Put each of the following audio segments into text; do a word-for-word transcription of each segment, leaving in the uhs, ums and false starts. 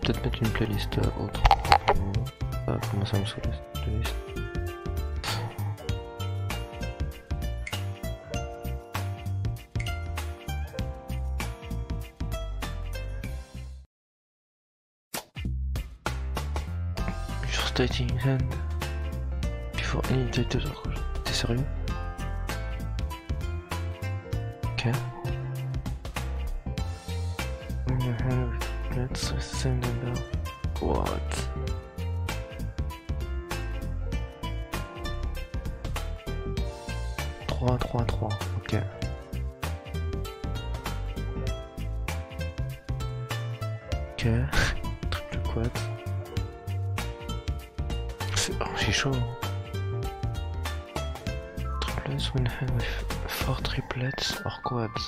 peut-être mettre une playlist euh, autre. Ah, comment ça me saoule cette playlist. You're stating hand before any title. T'es sérieux? Ok. In your hand with plants with the same number. What? trois, trois, trois, ok. Ok. Triple quad. C'est archi chaud. Triplets, one hand with four triplets or quads.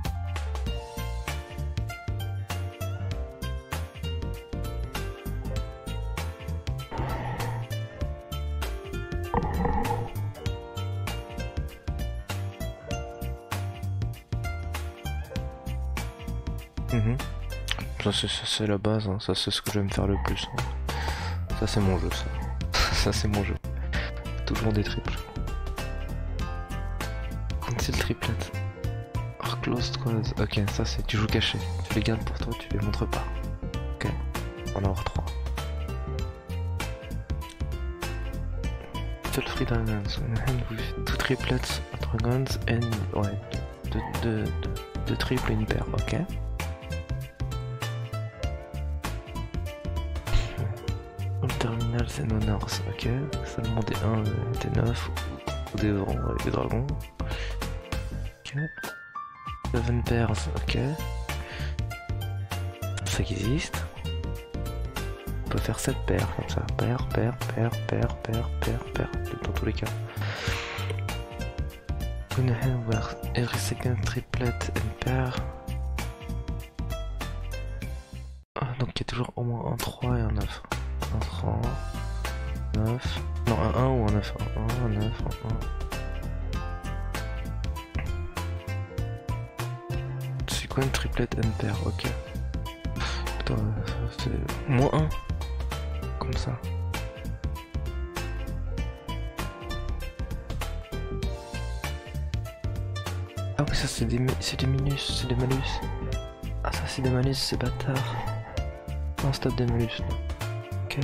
Mmh. Ça c'est la base, hein. Ça c'est ce que je vais me faire le plus. Hein. Ça c'est mon jeu, ça. Ça c'est mon jeu. Toujours des triples. Conceal triplet. Or closed quads. Ok, ça c'est tu joues caché. Tu les gardes pour toi, tu les montres pas. Ok. On en a trois. Seul free diamonds. On hand with two triplets, entre guns and. Ouais. Deux de, de, de, de triples et une paire, ok. Terminal c'est non ok. Seulement des un, des neuf ou des zéro avec des dragons. Ok. sept pairs, ok. Ça existe. On peut faire sept paires comme ça. Paire, paire, paire, paire, paire, paire, paire. Dans tous les cas. One hand where every second triplet and pair. Ah, donc il y a toujours au moins un trois et un neuf. un trois, neuf, non un un ou un neuf, un un, un neuf, un un. C'est quoi une triplette and pair? Ok. Putain, c'est moins un. Comme ça. Ah oui, ça c'est des, c'est des minus, c'est des malus. Ah ça c'est des malus, c'est bâtard. Non, stop des malus. Ok.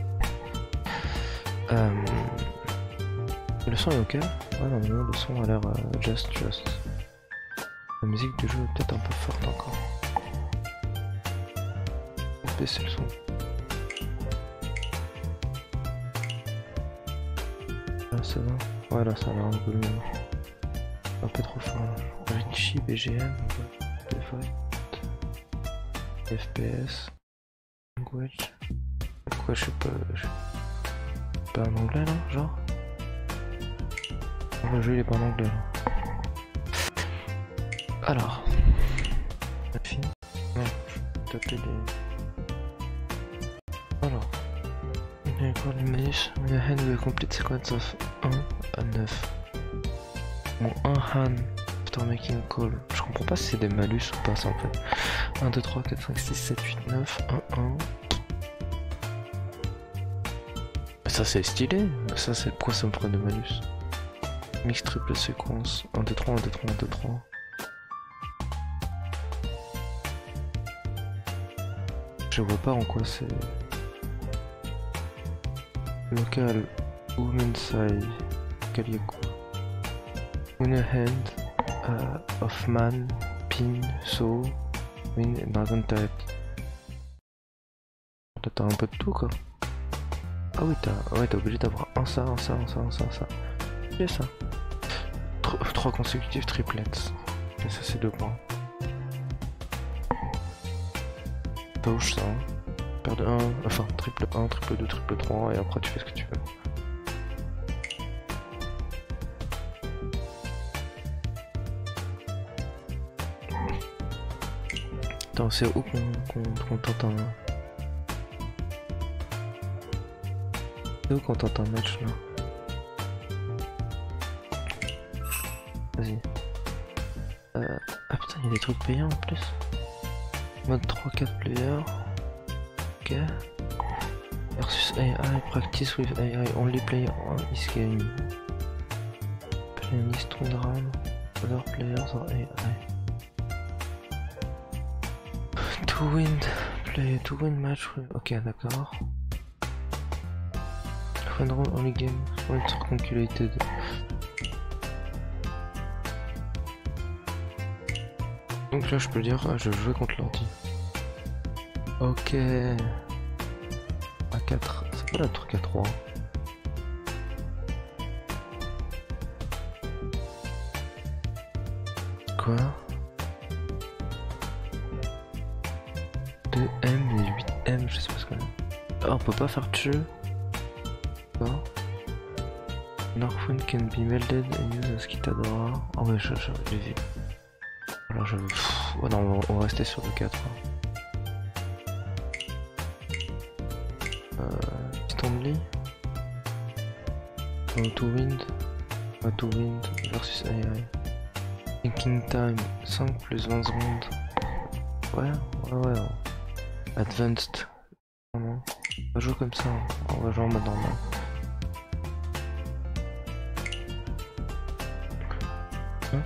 Euh... Le son est ok. Ouais, non, non, le son a l'air euh, just, just. La musique du jeu est peut-être un peu forte encore. On va baisser le son. Là, c'est bon. Ouais, là, ça a l'air un peu mieux. Un peu trop fort. Richie, B G M, default, F P S, language. Pourquoi je suis pas... Je suis pas en anglais là, genre? Le jeu il est pas en anglais là. Alors... La fille... Non, je vais taper les... Alors... On a encore les manus. On a hand with a complete sequence of un à neuf. Bon, un hand after making call. Je comprends pas si c'est des malus ou pas ça en fait. un, deux, trois, quatre, cinq, six, sept, huit, neuf, un, un... Ça c'est stylé, ça c'est quoi ça me prend de malus? Mix triple séquence, un, deux, trois, un, deux, trois, un, deux, trois. Je vois pas en quoi c'est... Local, woman side, Kaliako. One hand, uh, of man, pin, saw, win, dragon type. T'as un peu de tout quoi. Ah oui, t'as ouais, t'es obligé d'avoir un ça, un ça, un ça, un ça, un ça. Et ça. trois consécutives triplets. Et ça, c'est deux points. Touche ça. Paire de un, enfin triple un, triple deux, triple trois, et après tu fais ce que tu veux. Attends, c'est où qu'on qu'on qu'on tente un... C'est où qu'on tente un match là? Vas-y. Euh... Ah putain, il y a des trucs payants en plus. Mode trois quatre players. Ok. Versus A I, practice with A I, only player on this game. Playlist to RAM, other players or A I. To win, play, to win match with... Ok, d'accord. Friend roll only game, points are calculated. Donc là je peux dire, ah, je vais jouer contre l'ordi. Ok. A quatre, c'est pas la truc à trois. Quoi? deux M et huit M, je sais pas ce qu'on a. Ah, on peut pas faire de jeu. D'accord. Narphone can be melded and used as Kitadora. Ah ouais, je, je, j'ai vu. Alors je... Pff, oh non, on va, on va rester sur le quatre. Euh... Stanley. Auto Wind. Auto Wind versus A I. Thinking time cinq plus vingt secondes. Ouais, ouais, ouais. Advanced. Non, on va jouer comme ça. On va jouer en mode normal. Hein?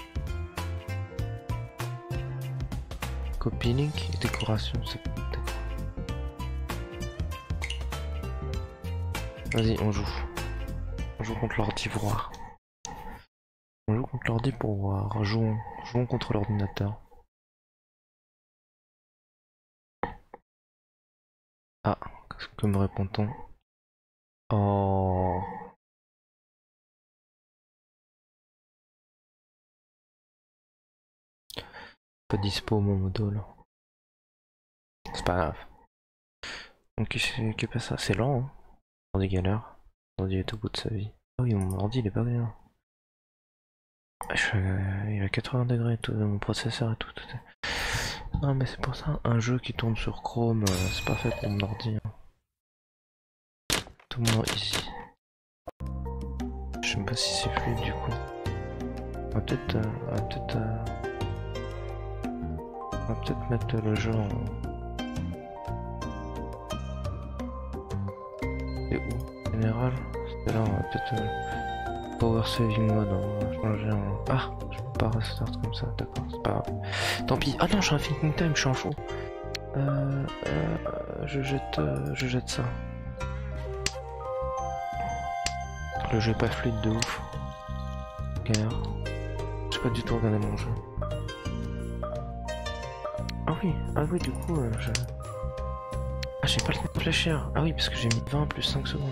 Copy link et décoration, c'est d'accord. Vas-y, on joue. On joue contre l'ordi pour voir. On joue contre l'ordi pour voir. Jouons, jouons contre l'ordinateur. Ah, qu'est-ce que me répond-on? Oh. Pas dispo mon modo là. C'est pas grave. Donc qu'est-ce qui passe ça? C'est lent hein. On des galères. L'ordi est au bout de sa vie. Ah oui, mon ordi il est pas bien. Je... Il a quatre-vingts degrés et tout, mon processeur et tout. tout est... Non mais c'est pour ça, un jeu qui tourne sur Chrome, euh, c'est pas fait pour mon ordi. Hein. Tout le monde ici. Je sais pas si c'est fluide du coup. On va peut-être... Euh, on va peut-être... Euh... On va peut-être mettre le jeu en... Et où? Général? C'était là, on va peut-être... Euh... Power saving mode, on va changer en... Ah! Je peux pas restart comme ça, d'accord, c'est pas grave. Tant pis. Ah non, j'ai un thinking time, je suis un fou. Euh... euh je jette... Euh, je jette ça. Le jeu est pas fluide de ouf. Galère. J'ai pas du tout regardé mon jeu. Ah oui, ah oui, du coup, euh, je... Ah, j'ai pas le temps de réfléchir. Ah oui, parce que j'ai mis vingt plus cinq secondes.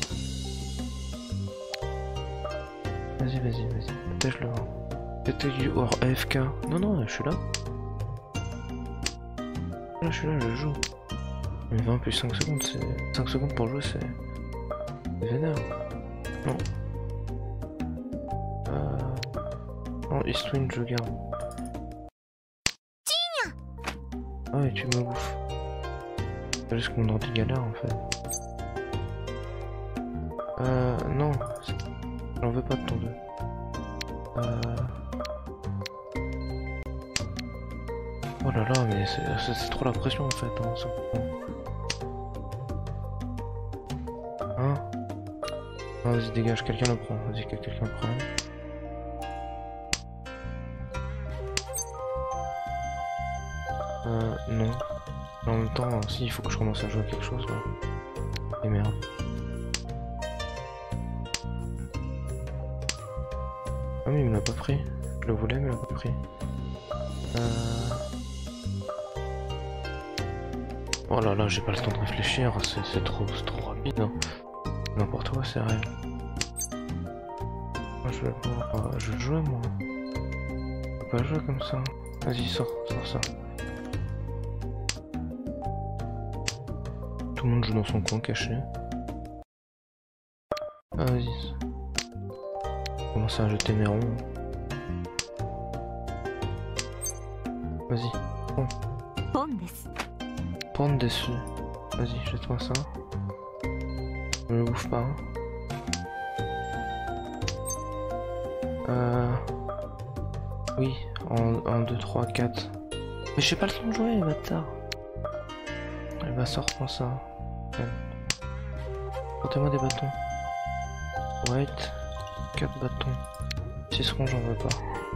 Vas-y, vas-y, vas-y. Peut-être le vent. Peut-être du hors A F K. Non, non, je suis là. Là, je suis là, je joue. Mais vingt plus cinq secondes, c'est... cinq secondes pour jouer, c'est... C'est vénère. Non. Euh... Non, Eastwind, je garde. Ah ouais, tu me bouffes. C'est juste que mon ordi galère en fait. Euh... Non. J'en veux pas de ton deux. Euh... Oh là là, mais c'est trop la pression en fait. Hein, hein non, vas-y, dégage, quelqu'un le prend. Vas-y, que quelqu'un le prenne. Euh, non. Mais en même temps, si, il faut que je commence à jouer à quelque chose, là. Et merde. Ah mais il me l'a pas pris. Je le voulais, mais il l'a pas pris. Euh... Oh là là, j'ai pas le temps de réfléchir, c'est trop, trop rapide. Hein. N'importe quoi, c'est réel. Moi, je vais pouvoir... Euh, je vais jouer, moi. Je peux pas jouer comme ça. Vas-y, sors, sors ça. Tout le monde joue dans son coin caché. Ah, vas-y. Commencer à jeter mes ronds. Vas-y. Bon. Prendre dessus. Vas-y, jette-moi ça. Je le bouffe pas. Hein. Euh... Oui, en un, deux, trois, quatre. Mais j'ai pas le temps de jouer, bâtard. Et bah sort prends ça. Portez-moi des bâtons. White. quatre bâtons. six ronds j'en veux pas.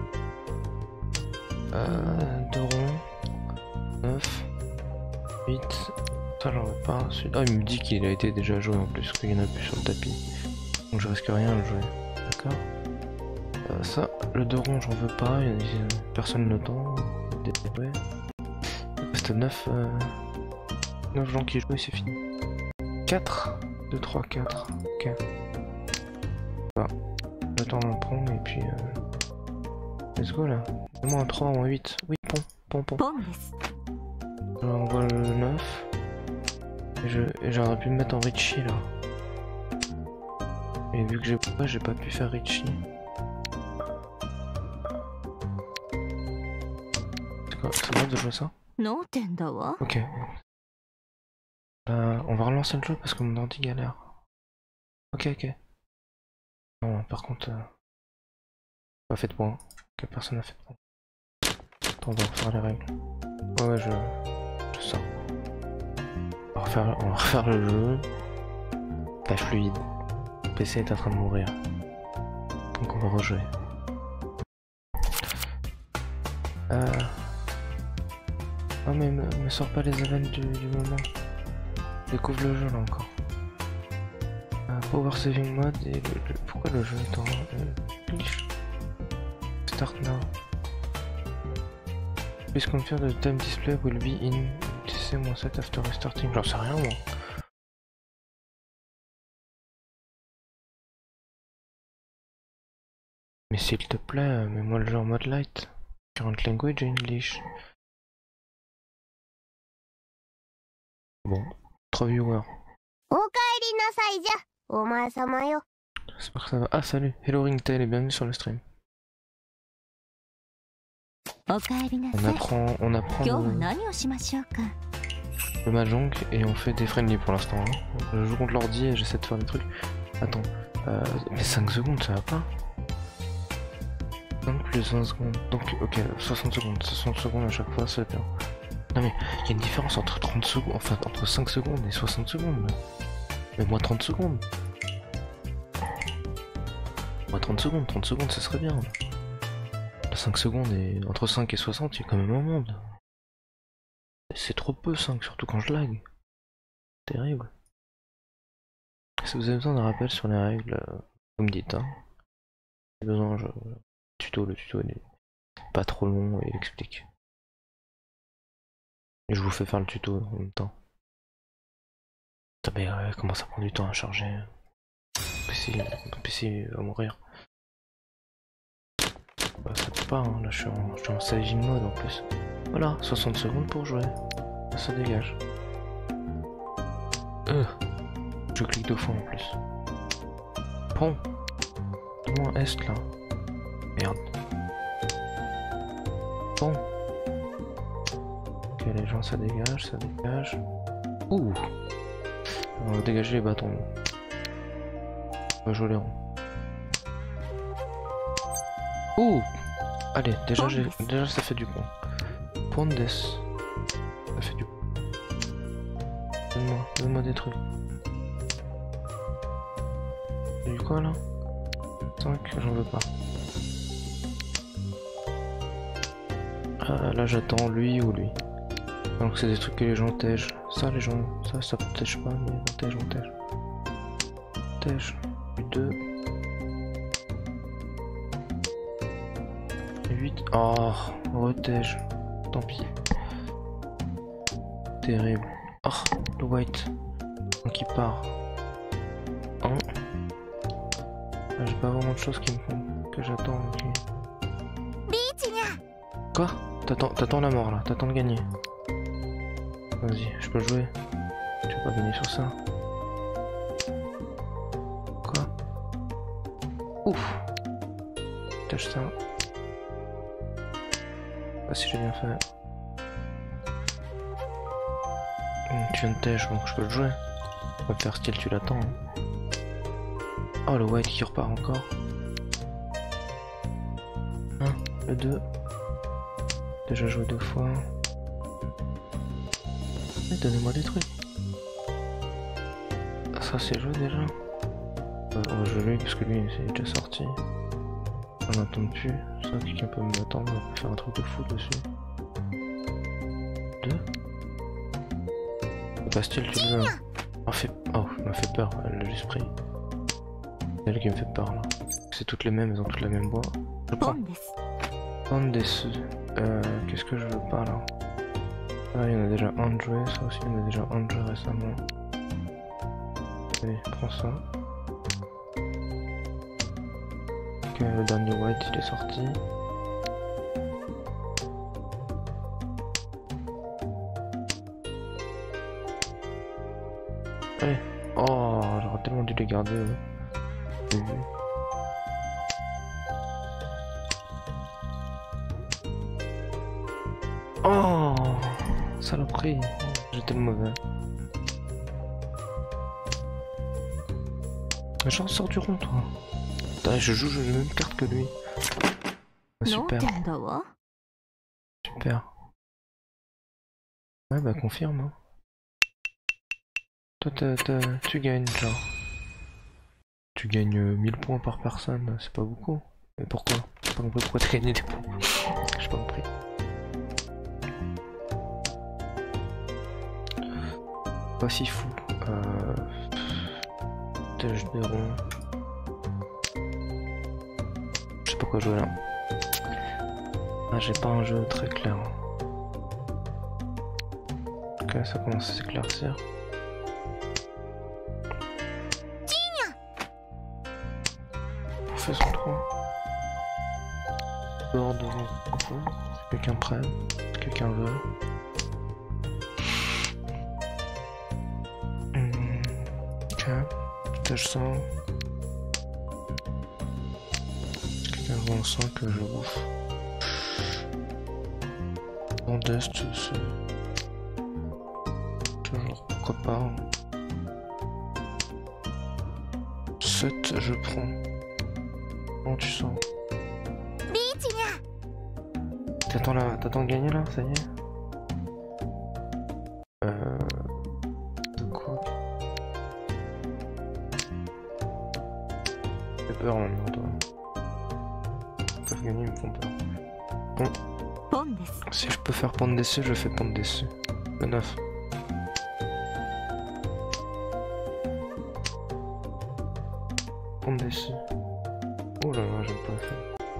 Euh, deux ronds. neuf. huit. Ça j'en veux pas. Ah il me dit qu'il a été déjà joué en plus, qu'il y en a plus sur le tapis. Donc je risque rien à le jouer. D'accord. Euh, ça, le deux ronds j'en veux pas, il y a personne le temps. Ouais. Il reste neuf, euh... neuf gens qui jouent et c'est fini. quatre. deux, trois, quatre. Ok. Voilà. Le temps d'en prendre et puis... Euh... Let's go là. Au moins un trois ou un huit. Oui, pont, pont, pont. Alors on voit le neuf. Et j'aurais pu me mettre en Richie là. Et vu que j'ai pas, j'ai pas pu faire Richie. C'est quoi? C'est bon de jouer ça? Ok. Euh, on va relancer le jeu parce que mon ordi galère. Ok, ok. Non, par contre... Euh... Pas fait de point. Que personne n'a fait de point. Attends, on va refaire les règles. Ouais, ouais, je... je sors. On va refaire, on va refaire le jeu. La fluide. Le P C est en train de mourir. Donc on va rejouer. Euh... Oh mais me, me sors pas les events du, du moment. Découvre le jeu là encore. Euh, Power Saving Mode et le, le... Pourquoi le jeu est en... Euh, Start now. Please confirm the time display will be in T C sept after restarting. J'en sais rien moi. Mais s'il te plaît, mets-moi le jeu en mode light. Current language English. Bon, trois viewers. J'espère que ça va. Ah salut, hello Ringtail et bienvenue sur le stream. On apprend, on apprend le, le mahjong et on fait des friendly pour l'instant. Hein. Je joue contre l'ordi et j'essaie de faire des trucs. Attends, euh, mais cinq secondes ça va pas? cinq plus vingt secondes. Donc ok, soixante secondes. soixante secondes à chaque fois c'est bien. Non mais il y a une différence entre trente secondes, enfin entre cinq secondes et soixante secondes. Mais moi trente secondes. Moi trente secondes, trente secondes ça serait bien. cinq secondes et entre cinq et soixante, il y a quand même un monde. C'est trop peu cinq, surtout quand je lag. Terrible. Si vous avez besoin d'un rappel sur les règles, vous me dites. Hein. Si vous avez besoin, je... tuto, le tuto il est pas trop long et il explique. Et je vous fais faire le tuto en même temps. Putain, mais ouais, comment ça prend du temps à charger. Mon P C, mon P C va mourir. Bah, ça peut pas, hein. Là je suis en, je suis en staging mode en plus. Voilà, soixante secondes pour jouer. Là, ça dégage. Euh, je clique deux fois en plus. Bon. Donne-moi un est là. Merde. Bon. Ok les gens ça dégage, ça dégage. Ouh. On va dégager les bâtons. On va jouer les ronds. Ouh. Allez, déjà, déjà ça fait du bon. Pondes. Ça fait du bon. Donne-moi, donne-moi des trucs. C'est du quoi là? cinq, j'en veux pas. Ah, là j'attends lui ou lui. Donc c'est des trucs que les gens tègent. Ça les gens, ça ça protège pas, mais on tège, on tège. Tège. deux. huit. Oh, retège. Tant pis. Terrible. Oh, le white. Donc il part. un. Ah, j'ai pas vraiment de choses qui me font que j'attends. Okay. Quoi? T'attends la mort là, t'attends de gagner. Vas-y, je peux jouer. Tu vas pas gagner sur ça. Quoi? Ouf. Tâche ça. Pas si j'ai bien fait. Hum, tu viens de tèche, donc je peux le jouer. On va faire style, tu l'attends. Hein. Oh, le white qui repart encore. un, le deux. Déjà joué deux fois. Mais donnez-moi des trucs. Ça c'est joué déjà. Euh, on va jouer lui parce que lui c'est déjà sorti. On n'entend plus. Ça quelqu'un peut m'attendre, on peut faire un truc de fou dessus. Deux. Bastille tu le veux. Oh, fait... oh elle m'a fait peur, elle l'a juste pris. C'est elle qui me fait peur là. C'est toutes les mêmes, elles ont toutes la même bois. Je prends. Pandesu. Euh, qu'est-ce que je veux pas là? Ah, il y en a déjà un de joué, ça aussi, il y en a déjà un de joué récemment. Allez, prends ça. Ok, le dernier white il est sorti. Allez. Oh, j'aurais tellement dû les garder. Ouais. J'ai vu. Oh, saloperie. J'étais mauvais. Mais j'en sors du rond, toi. Putain, je joue, j'ai la même carte que lui. Ah, super. Super. Ouais, bah confirme. Hein. Toi, t'as, t'as, tu gagnes, genre. Tu gagnes mille points par personne, c'est pas beaucoup. Mais pourquoi? J'ai pas compris pourquoi t'as gagné des points. J'ai pas compris. Pas si fou. Euh... Tâche des ronds. Je sais pas quoi jouer là. Ah, j'ai pas un jeu très clair. Ok, ça commence à s'éclaircir. Faisons trois. Dehors devant. Quelqu'un prenne. Quelqu'un veut. Mmh. Ok. Tâche cent. Quelqu'un veut en cent que je bouffe. En dest, c'est. Toujours pourquoi pas. sept, je prends. Comment tu sens? T'attends là, t'attends de gagner là, ça y est. Euh... De quoi? J'ai peur maintenant, toi. Ils peuvent gagner, ils me font peur. Bon. Si je peux faire pendre dessus, je fais pendre dessus. Le neuf. Pendre dessus. Oh là là, j'aime pas ça.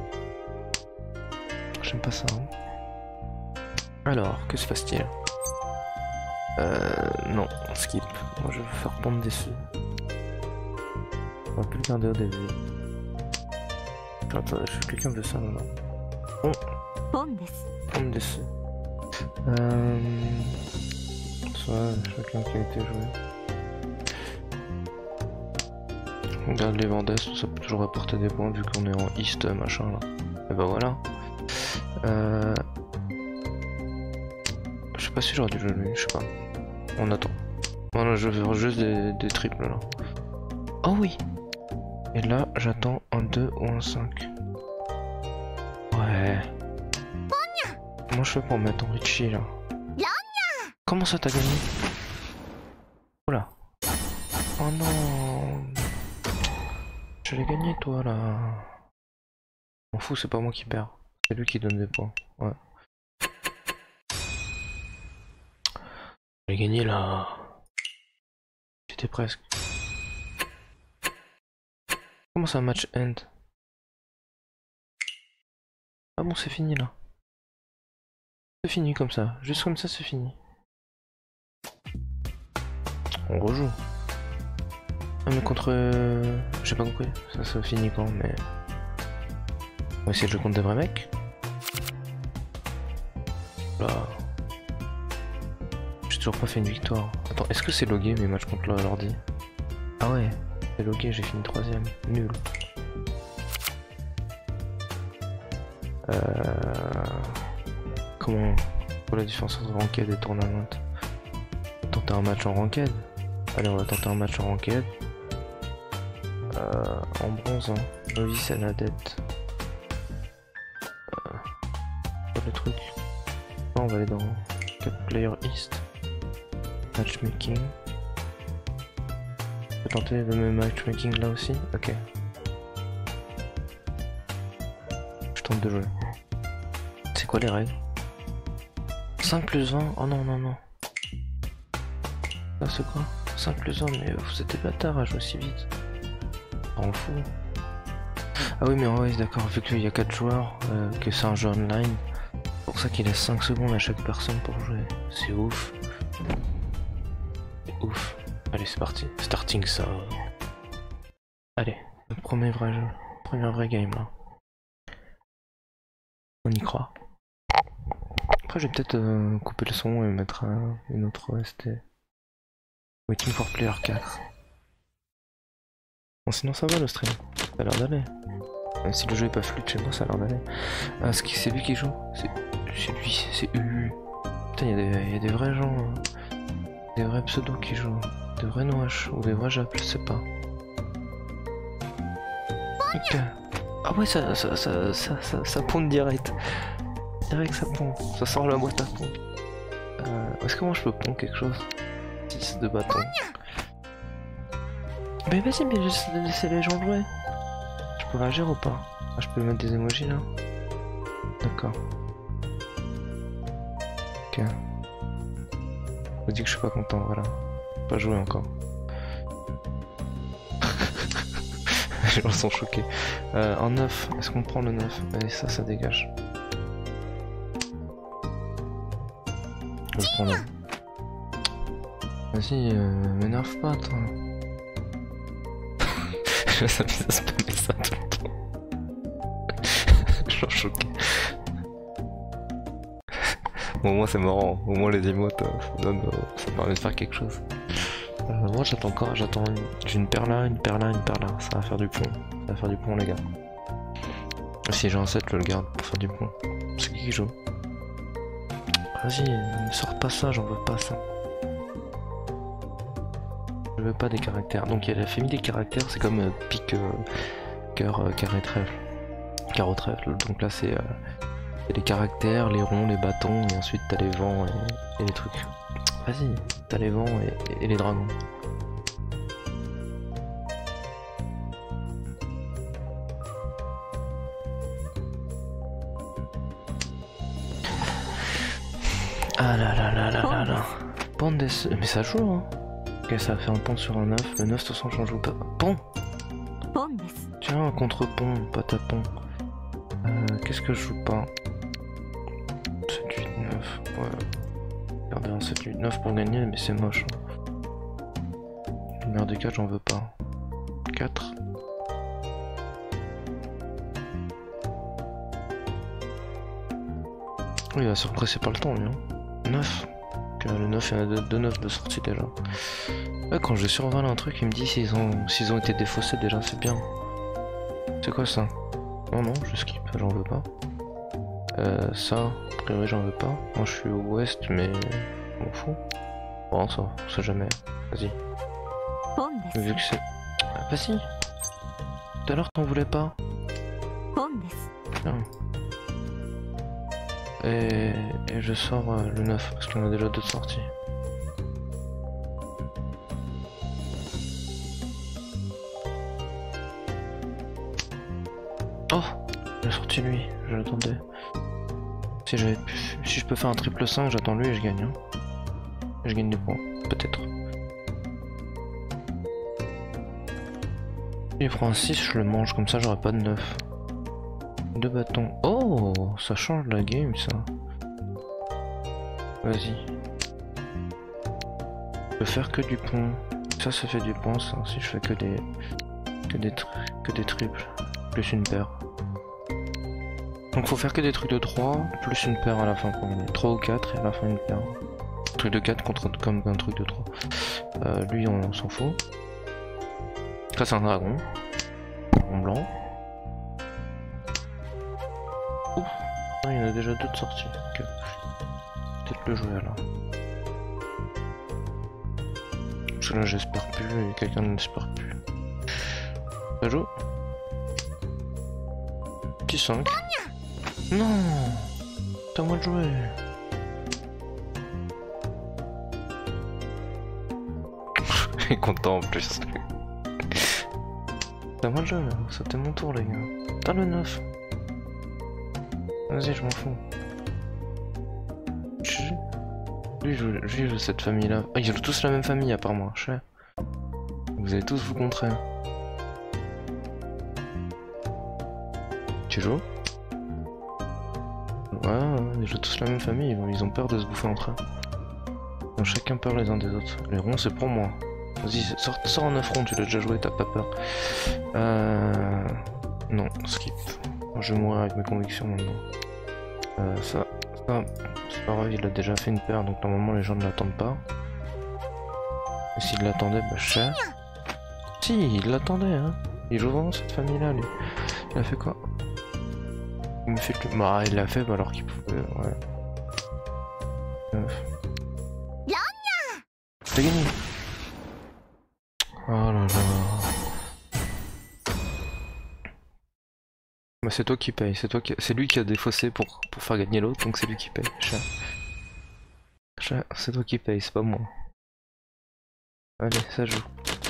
J'aime pas ça. Hein. Alors, que se passe-t-il? Euh... Non, on skip. Moi je veux faire pendre dessus. On va plus le garder au début. Attends, je quelqu'un veut ça maintenant. Bon. Pendre dessus. Euh... Ça, chacun qui a été joué. On garde les Vendès, ça peut toujours apporter des points vu qu'on est en East machin là. Et bah voilà. Euh... Je sais pas si j'aurais dû jouer lui, je sais pas. On attend. Voilà, je vais faire juste des, des triples là. Oh oui. Et là, j'attends un deux ou un cinq. Ouais. Comment je fais pour mettre en Richie là? Comment ça t'as gagné? Oula. Oh non. Je l'ai gagné toi là. M'en fous, c'est pas moi qui perds. C'est lui qui donne des points. Ouais. J'ai gagné là. J'étais presque. Comment ça match end? Ah bon, c'est fini là. C'est fini comme ça. Juste comme ça, c'est fini. On rejoue. Ah mais contre... Euh... J'ai pas compris. Ça, ça finit quand, mais... On va essayer de jouer contre des vrais mecs. Là... J'ai toujours pas fait une victoire. Attends, est-ce que c'est logué mes matchs contre l'ordi? Ah ouais, c'est logué, j'ai fini troisième. Nul. Euh... Comment... Pour la différence entre ranked et tournament? Tenter un match en ranked. Allez, on va tenter un match en ranked. Euh, en bronze, hein. Novice à la dette. Euh, le truc. Là, on va aller dans quatre player East. Matchmaking. Je peux tenter le même matchmaking là aussi? Ok. Je tente de jouer. C'est quoi les règles? cinq plus vingt? Oh non non non. Ça c'est quoi? cinq plus vingt, mais vous êtes des bâtards à jouer si vite. On le fout. Ah oui mais ouais d'accord, vu qu'il y a quatre joueurs, euh, que c'est un jeu online, c'est pour ça qu'il laisse cinq secondes à chaque personne pour jouer. C'est ouf. C'est ouf. Allez c'est parti, starting ça. Allez, le premier vrai jeu, premier vrai game là. On y croit. Après je vais peut-être euh, couper le son et mettre euh, une autre O S T. Waiting for Player quatre. Bon sinon ça va le stream, ça a l'air d'aller. Même si le jeu est pas fluide chez moi, ça a l'air d'aller. Ah c'est lui qui joue? C'est lui, c'est U. Putain y'a des, y a des vrais gens, hein. Des vrais pseudos qui jouent. Des vrais Noaches ou des vrais Jap, je sais pas. Ok. Ah ouais ça ça ça ça ça, ça ponde direct. Direct ça pond. Ça sort la boîte à pont. Euh, Est-ce que moi je peux pondre quelque chose? six de bâton. Mais vas-y mais j'essaie de laisser les gens jouer. Je peux réagir ou pas? Ah je peux mettre des emojis là. D'accord. Ok. Je me dis que je suis pas content, voilà. Pas joué encore. Les gens sont choqués. Euh, en neuf, est-ce qu'on prend le neuf? Allez, ça, ça dégage. Je prends le... Vas-y, euh, m'énerve pas, toi. Je s'amuse à spammer ça tout le temps. Je suis choqué. Bon, au moins c'est marrant. Au moins les emotes, ça, donne, ça permet de faire quelque chose. Euh, moi j'attends encore, j'attends une... j'ai une paire là, une paire là, une paire là, ça va faire du pont, ça va faire du pont les gars. Si j'ai un set, je le garde pour faire du pont. C'est qui qui joue? Vas-y, ne sors pas ça, j'en veux pas ça. Je veux pas des caractères. Donc il y a la famille des caractères, c'est comme euh, pique, euh, cœur, euh, carré, trèfle. Carreau, trèfle, donc là c'est euh, les caractères, les ronds, les bâtons, et ensuite t'as les vents et, et les trucs. Vas-y, t'as les vents et, et, et les dragons. Ah là là là là là là. Pont des... Mais ça joue hein. Ok, ça fait un pont sur un neuf. Le neuf de toute façon j'en joue pas. Pont. Tiens, un contre-pont, pas ta pont. Euh, Qu'est-ce que je joue pas? sept, huit, neuf. Ouais. Regardez un sept, huit, neuf pour gagner, mais c'est moche. Hein. Numéro des quatre, j'en veux pas. quatre. Oui, il va se represser par le temps, lui. Hein. neuf. Okay, le neuf, il y en a deux neuf de sortie déjà. Ouais, quand je survole un truc, il me dit s'ils ont, s'ils ont été défaussés déjà, c'est bien. C'est quoi ça? Non, non, je skip, j'en veux pas. Euh, ça, a priori, j'en veux pas. Moi, je suis au ouest, mais je m'en fous. Bon, ça, on sait jamais. Vas-y. Vu que c'est... Ah, vas-y. Tout à l'heure, t'en voulais pas. Tiens. Et, et je sors euh, le neuf, parce qu'on a déjà deux sorties. Oh, j'ai sorti lui, je l'attendais. Si j'avais pu... si je peux faire un triple cinq, j'attends lui et je gagne. Hein. Et je gagne des points, peut-être. Il prend un six, je le mange, comme ça j'aurai pas de neuf. Deux bâtons. Oh, ça change la game ça. Vas-y. Je peux faire que du pont. Ça, ça fait du pont ça, si je fais que des... que des, tri... que des triples. Plus une paire. Donc faut faire que des trucs de trois, plus une paire à la fin pour gagner. trois ou quatre et à la fin une paire. Truc de quatre contre comme un truc de trois. Euh, lui on s'en fout. Ça c'est un dragon. En blanc. Ouf. Ah, il y en a déjà deux de sorties. Okay. Peut-être le jouer là. Parce que là j'espère plus et quelqu'un n'espère plus. Ça joue. Petit cinq. Non, c'est à moi de jouer. Il est content en plus. C'est à moi le jeu là, c'était mon tour les gars. T'as le neuf. Vas-y, je m'en fous. Lui, je lui, je cette famille là. Ah, ils ont tous la même famille à part moi, je sais. Vous allez tous vous contrer. Tu joues? Ouais, ouais, ils jouent tous la même famille, ils ont peur de se bouffer entre eux. Ils ont chacun peur les uns des autres. Les ronds c'est pour moi. Vas-y, sors, sors en neuf ronds, tu l'as déjà joué, t'as pas peur. Euh... Non, skip. Je vais mourir avec mes convictions maintenant. Euh, ça, ça, c'est pas grave, il a déjà fait une paire, donc normalement les gens ne l'attendent pas. Et s'il l'attendait, bah je sais. Si, il l'attendait, hein. Il joue vraiment cette famille-là, lui. Il a fait quoi? Il me fait que... Bah, il l'a fait bah, alors qu'il pouvait, ouais. neuf. T'as gagné. Oh là là. Bah c'est toi qui paye, c'est toi qui... c'est lui qui a défaussé pour, pour faire gagner l'autre, donc c'est lui qui paye. Chat. Chat, c'est toi qui paye, c'est pas moi. Allez, ça joue.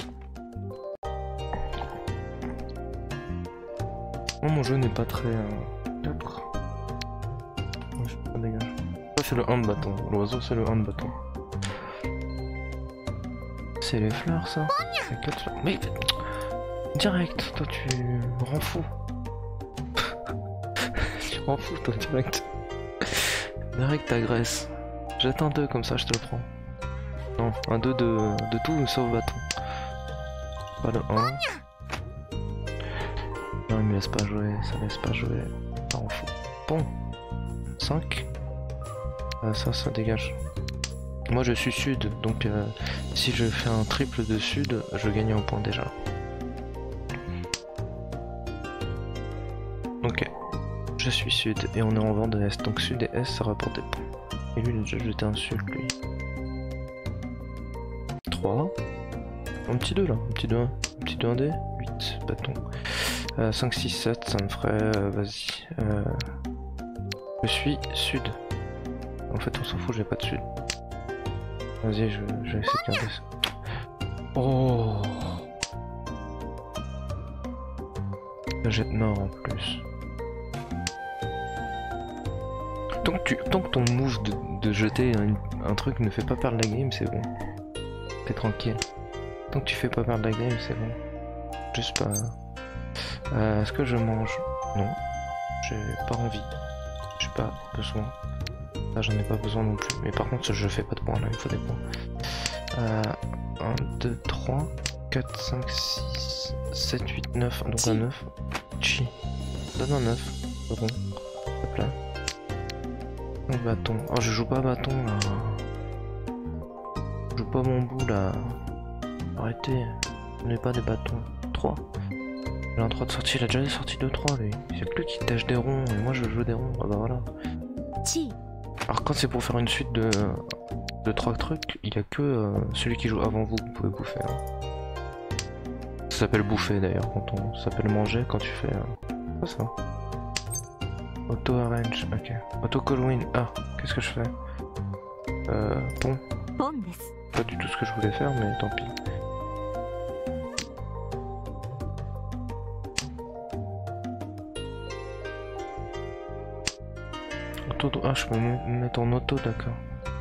Oh, mon jeu n'est pas très... Euh... quatre. Ouais, je pas dégage. Ça c'est le un de bâton, l'oiseau c'est le un de bâton. C'est les fleurs ça? C'est quatre fleurs. Mais... Direct, toi tu me rends fou. Tu me rends fou toi direct. Direct t'agresses. Jette un deux comme ça je te le prends. Non, un deux de, de tout sauf bâton. Pas le un. Non il me laisse pas jouer, ça laisse pas jouer. Ça rend fou. Bon. cinq. Ah, ça, ça dégage. Moi je suis sud, donc euh, si je fais un triple de sud, je gagne un point déjà. Ok. Je suis sud et on est en vent de est, donc sud et est ça rapporte des points. Et lui il a déjà jeté un sud lui. trois. Un petit deux là, un petit deux un. Un petit deux un dé. huit, bâton. Euh, cinq, six, sept, ça me ferait... Euh, vas-y. Euh, je suis sud. En fait on s'en fout, j'ai pas de sud. Vas-y, je, je vais essayer de garder ça. Oh, la jette nord en plus. Tant que, tu, tant que ton move de, de jeter un, un truc ne fait pas perdre la game, c'est bon. T'es tranquille. Tant que tu fais pas perdre la game, c'est bon. Juste pas... Euh, Est-ce que je mange? Non. J'ai pas envie. J'ai pas besoin. Là j'en ai pas besoin non plus. Mais par contre je fais pas de points là, il me faut des points. Euh, un, deux, trois, quatre, cinq, six, sept, huit, neuf. Donc un neuf. Chi. Donne un neuf. Rond. S'il te plaît. Un bâton. Oh je joue pas bâton là. Je joue pas mon bout là. Arrêtez. Je n'ai pas des bâtons. trois. Il a un trois de sortie, il a déjà des sorties de trois lui. C'est que lui qui tâche des ronds et moi je joue des ronds. Ah bah voilà. Alors quand c'est pour faire une suite de, de trois trucs, il y a que euh, celui qui joue avant vous que vous pouvez bouffer. Hein. Ça s'appelle bouffer d'ailleurs quand on... Ça s'appelle manger quand tu fais... Euh... Quoi ça? Auto arrange, ok. Auto call win, ah, qu'est-ce que je fais? Euh... Bon. Pas du tout ce que je voulais faire mais tant pis. Ah, je peux me mettre en auto, d'accord.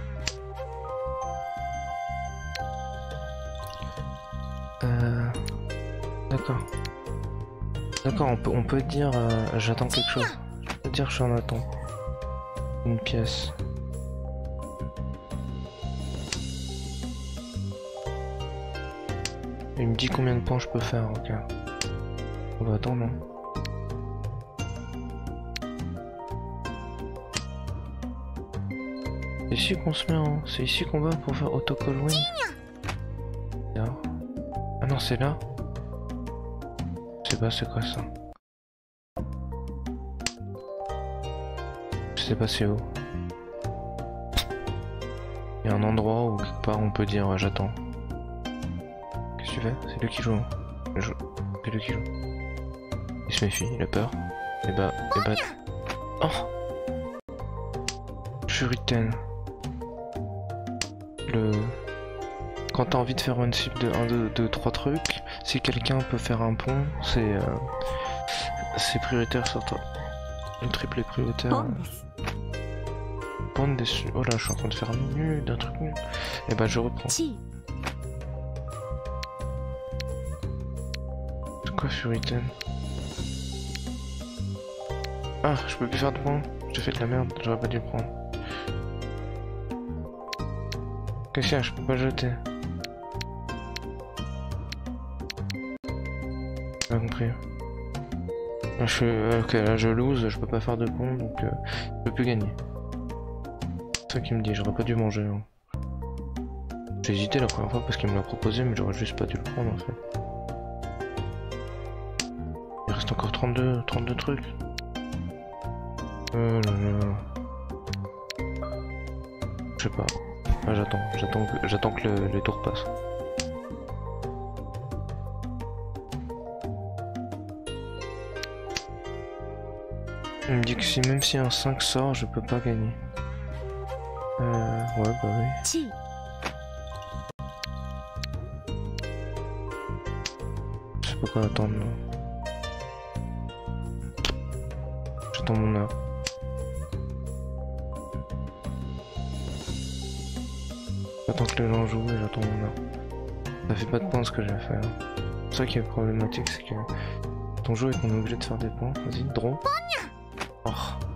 Euh... D'accord. D'accord, on peut, on peut dire euh, j'attends quelque chose. Je peux dire je suis en attente. Une pièce. Il me dit combien de points je peux faire, ok. On va attendre, non? C'est ici qu'on se met en... C'est ici qu'on va pour faire auto-call win. Ah non, c'est là. Je sais pas c'est quoi ça. Je sais pas c'est où. Il y a un endroit où quelque part on peut dire ouais, j'attends. Qu'est-ce que tu fais? C'est lui qui joue. Je joue. C'est lui qui joue. Il se méfie, il a peur. Et bah... Et bah... Oh Shuriken. Le... quand t'as envie de faire une cible de un, deux, deux, trois trucs, si quelqu'un peut faire un pont, c'est euh, c'est prioritaire sur toi. Le triple est prioritaire. Euh... Pont dessus. Oh là, je suis en train de faire nul d'un truc nul. Et bah, je reprends. C'est quoi Furitan? Ah, je peux plus faire de pont. J'ai fait de la merde, j'aurais pas dû le prendre. Qu'est-ce qu'il y a? Je peux pas jeter. J'ai pas compris. Je suis... Ok, là je lose, je peux pas faire de pont, donc euh, je peux plus gagner. C'est ça qu'il me dit, j'aurais pas dû manger. Hein. J'ai hésité la première fois parce qu'il me l'a proposé, mais j'aurais juste pas dû le prendre en fait. Il reste encore trente-deux, trente-deux trucs. Oh là là. Je sais pas. Ah, j'attends, j'attends que, j'attends que le, les tours passent. Il me dit que si même si un cinq sort, je peux pas gagner. Euh... Ouais, bah oui. Je sais pas quoi attendre là. J'attends mon heure. J'attends que les gens jouent et j'attends mon heure. Ça fait pas de points ce que j'ai fait. Hein. C'est ça qui est problématique, c'est que ton jeu est qu'on est obligé de faire des points. Vas-y, draw. Oh.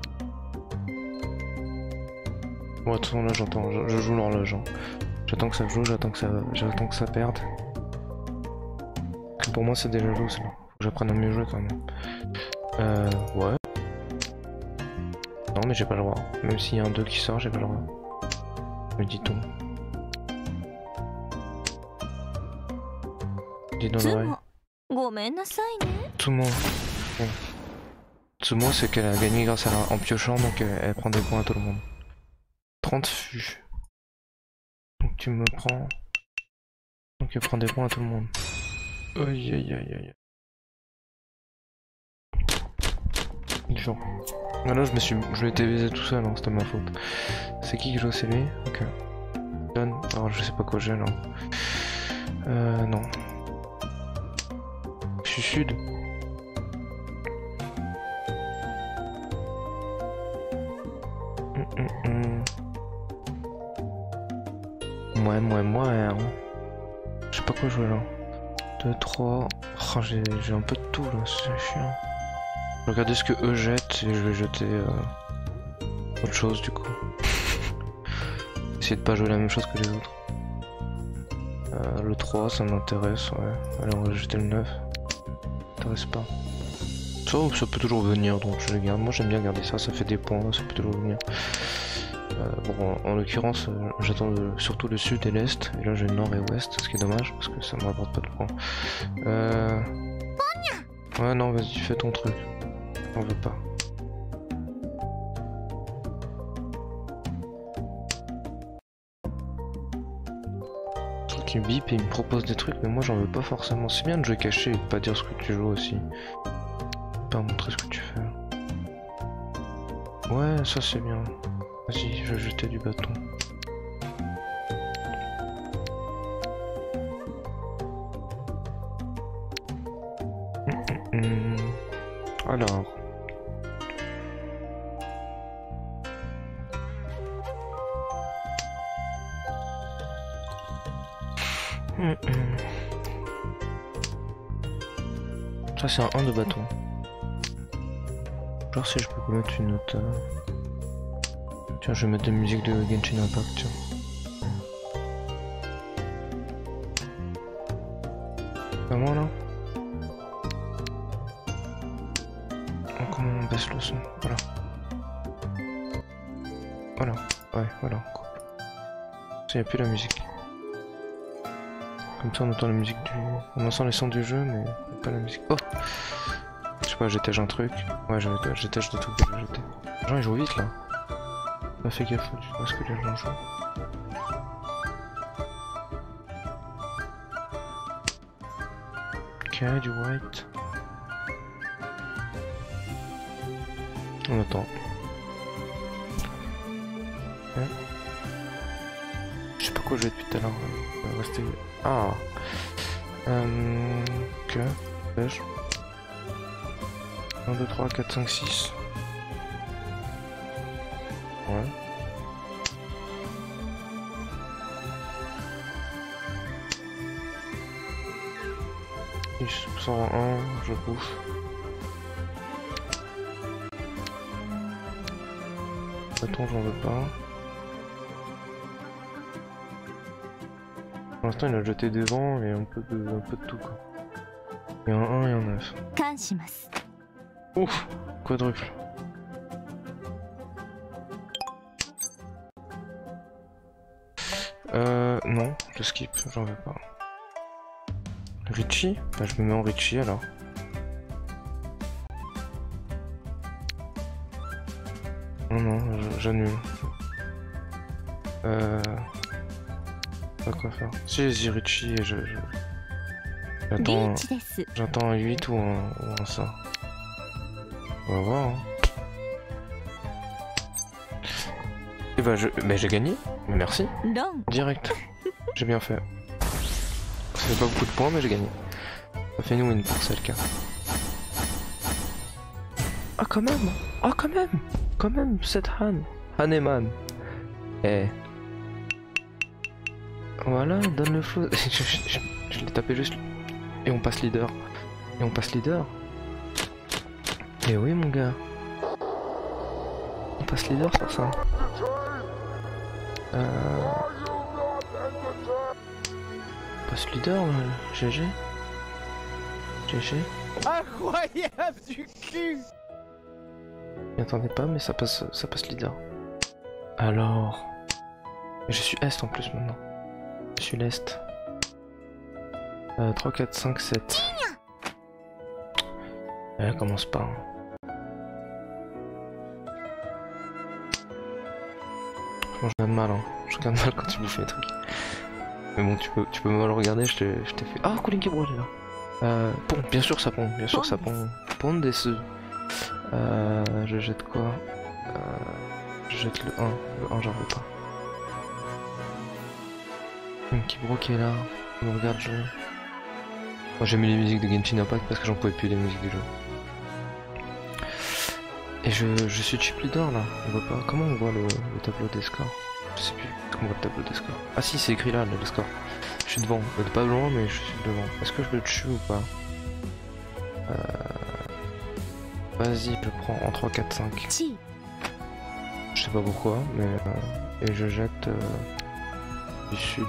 Bon, de toute façon là j'entends, je, je joue l'horloge. Hein. J'attends que ça joue, j'attends que ça, j'attends que ça perde. Que pour moi c'est déjà loose là. Faut que j'apprenne à mieux jouer quand même. Euh, ouais. Non mais j'ai pas le droit. Même s'il y a un deux qui sort, j'ai pas le droit. Me dit-on. Dis dans l'oreille. Tsumo. Bon. Tsumo c'est qu'elle a gagné grâce à la... en piochant, donc elle, elle prend des points à tout le monde. trente fûts. Donc tu me prends... Donc elle prend des points à tout le monde. Aïe aïe aïe aïe. Dur. Ah là je me suis... Je m'étais baisé tout seul, hein, c'était ma faute. C'est qui qui joue? C'est lui? Ok. Donne. Alors je sais pas quoi j'ai là. Euh... Non. Je suis sud. Mm, mm, mm. Ouais, ouais, ouais. Hein. Je sais pas quoi jouer là. deux, trois. Oh, j'ai un peu de tout là, c'est chiant. Je vais regarder ce que eux jettent et je vais jeter euh, autre chose du coup. Essayer de pas jouer la même chose que les autres. Euh, le trois, ça m'intéresse, ouais. Allez, on va jeter le neuf. Ça m'intéresse pas. Ça, ça peut toujours venir, donc je le garde. Moi j'aime bien garder ça, ça fait des points, ça peut toujours venir. Euh, bon, en, en l'occurrence, euh, j'attends surtout le sud et l'est, et là j'ai le nord et ouest, ce qui est dommage parce que ça me rapporte pas de points. Euh... Ouais, non, vas-y, fais ton truc. On veut pas. Le truc il bip et il me propose des trucs, mais moi j'en veux pas forcément. C'est bien de jouer caché et de pas dire ce que tu joues aussi. Pas montrer ce que tu fais. Ouais, ça c'est bien. Vas-y, je vais jeter du bâton. Mmh, mmh. Alors. Mmh, mmh. Ça c'est un un de bâton. Genre si je peux mettre une note... Euh... Tiens, je vais mettre des musiques de Genshin Impact, tiens. Comment là? Oh, comment on baisse le son? Voilà. Voilà, ouais, voilà, on coupe. Ça y a plus la musique. Comme ça on entend la musique du... On entend les sons du jeu mais pas la musique. Oh! Je sais pas, j'étais un truc. Ouais, j'étais des trucs que j'ai jeté. Les gens ils jouent vite là. Pas fait gaffe du tout à ce que les gens jouent. Ok, du white. On attend. Okay. Je sais pas quoi jouer depuis tout à l'heure. On va rester... Ah euh... Ok. Pêche. un, deux, trois, quatre, cinq, six. Ouais. six, cent un, je bouffe. Attends, j'en veux pas. Pour l'instant, il a jeté devant et un peu de, un peu de tout quoi. Il y a un un et un neuf. Ouf, quadruple. Euh, non, je skip, j'en veux pas. Richie? Bah, je me mets en Richie alors. Non, non, j'annule. Euh... Pas quoi faire. Si, j'ai Richie et je... je... J'attends... J'attends un huit ou un, ou un ça. On va voir. Hein. Et bah, je... Mais j'ai gagné. Merci. Direct. J'ai bien fait. Ça fait pas beaucoup de points, mais j'ai gagné. Ça fait une win pour ça, le cas. Ah, quand même. Ah, quand même. Quand même, cette Han. Haneman. Eh. Voilà, donne le flow. je je, je, je l'ai tapé juste. Et on passe leader. Et on passe leader. Et oui, mon gars. On passe leader sur ça. Euh... On passe leader, là. G G. G G. Incroyable du cul. Je m'y attendais pas, mais ça passe, ça passe leader. Alors... Je suis Est en plus maintenant. Je suis l'Est. Euh, trois, quatre, cinq, sept. Elle commence pas. Hein. Franchement, je regarde mal. Hein. Je regarde mal quand tu bouffes mes trucs. Mais bon, tu peux, tu peux mal regarder, je t'ai fait. Ah, Cooling Kibro, elle est là. Euh, pont, bien sûr ça pond, bien sûr ça pond. Pond des ceux. Euh, je jette quoi? euh, Je jette le un. Le un, j'en veux pas. Kibro qui est là, on regarde jouer. Moi j'ai mis les musiques de Genshin Impact parce que j'en pouvais plus les musiques du jeu. Et je, je suis chip leader là, on voit pas. Comment on voit le, le tableau des scores? Je sais plus comment on voit le tableau des scores. Ah si, c'est écrit là, le score. Je suis devant, pas loin mais je suis devant. Est-ce que je le tue ou pas? euh... Vas-y, je prends en trois, quatre, cinq. Je sais pas pourquoi, mais... Euh... Et je jette euh... du sud.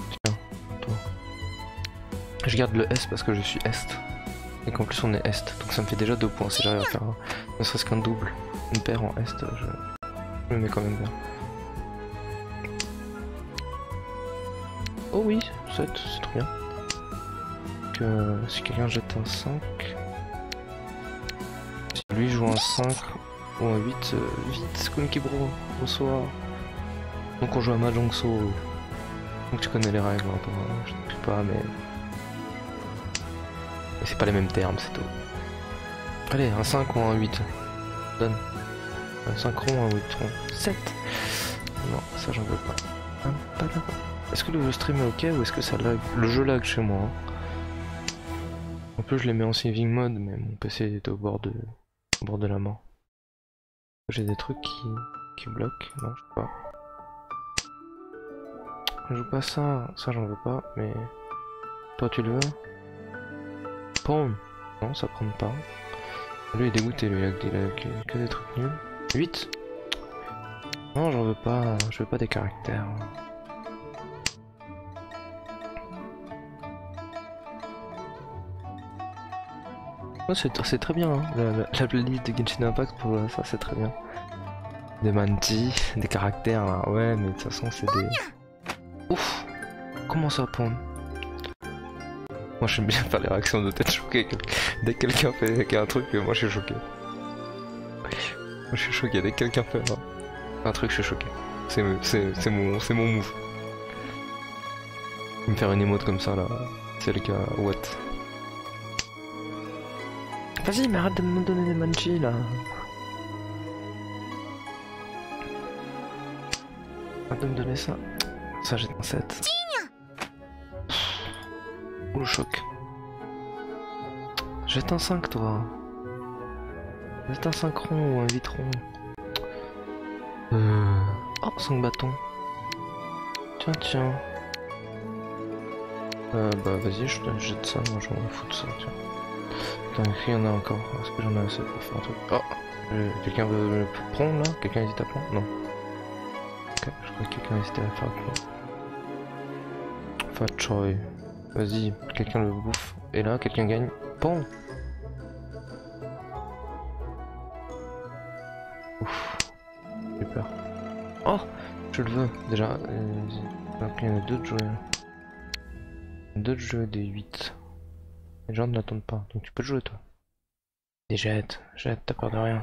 Je garde le S parce que je suis Est. Et qu'en plus on est Est. Donc ça me fait déjà deux points si j'arrive à faire un, ne serait-ce qu'un double. Une paire en Est, je... je me mets quand même bien. Oh oui, sept, c'est trop bien. Donc, euh, si quelqu'un jette un cinq... Si lui joue un cinq ou un huit, euh, vite, Konkibro, bonsoir. Donc on joue à Mahjong So. Donc tu connais les règles, hein, je ne sais pas, mais... Mais c'est pas les mêmes termes, c'est tout. Allez, un cinq ou un huit. Donne. Un cinq rond, un huit rond. sept. Non, ça j'en veux pas. Est-ce que le stream est ok ou est-ce que ça lag? Le jeu lag chez moi. Hein. En plus je les mets en saving mode, mais mon P C est au bord de, au bord de la mort. J'ai des trucs qui, qui bloquent. Non, je sais pas. Je joue pas ça, ça j'en veux pas, mais... Toi tu le veux? Pom. Non, ça prend pas. Lui il est dégoûté, lui, il a, il a que, que des trucs nuls. huit. Non, j'en veux pas, je veux pas des caractères. Oh, c'est très bien, hein. la, la, la playlist de Genshin Impact pour ça, c'est très bien. Des mantis, des caractères là, ouais, mais de toute façon c'est des... Ouf. Comment ça pond? Moi j'aime bien faire les réactions de tête choquée. Dès que quelqu'un fait un truc, moi je suis choqué. Moi je suis choqué, dès que quelqu'un fait un truc, je suis choqué. C'est mon, mon move. Me faire une emote comme ça là, c'est le cas, what? Vas-y, mais arrête de me donner des manchis là. Arrête de me donner ça. Ça jette un sept. Oh le choc. Jette un cinq toi. Jette un cinq rond ou un huit rond. Euh... Oh cinq bâtons. Tiens tiens. Euh bah vas-y je te jette ça, moi je m'en fous de ça tiens. Attends, il y en a encore. Est-ce que j'en ai assez pour faire un truc? Oh euh, quelqu'un veut le prendre là? Quelqu'un hésite à prendre? Non. Ok, je crois que quelqu'un hésitait à faire le prendre. Fat Choi. Vas-y, quelqu'un le bouffe. Et là, quelqu'un gagne. Bon. Ouf. J'ai peur. Oh, je le veux. Déjà, euh, il y en a deux de jouer. Deux de jouer des huit. Les gens ne l'attendent pas, donc tu peux jouer toi. Et jette, jette, t'as peur de rien.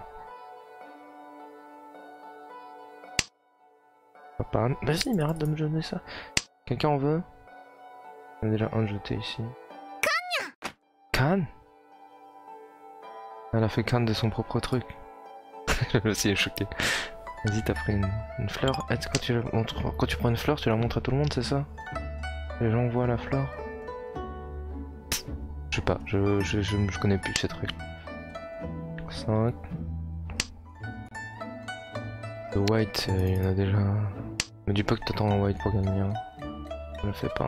Papa, vas-y, mais arrête de me jeter ça. Quelqu'un en veut? Il y en a déjà un jeté ici. Cannes? Elle a fait Cannes de son propre truc. Elle aussi est choquée. Vas-y, t'as pris une, une fleur. Est-ce que quand tu, quand tu prends une fleur, tu la montres à tout le monde, c'est ça? Les gens voient la fleur? Je sais pas, je, je, je, je connais plus ces trucs. cinq. Le white, il y en a déjà. Me dis pas que t'attends un white pour gagner. Hein. Je le fais pas.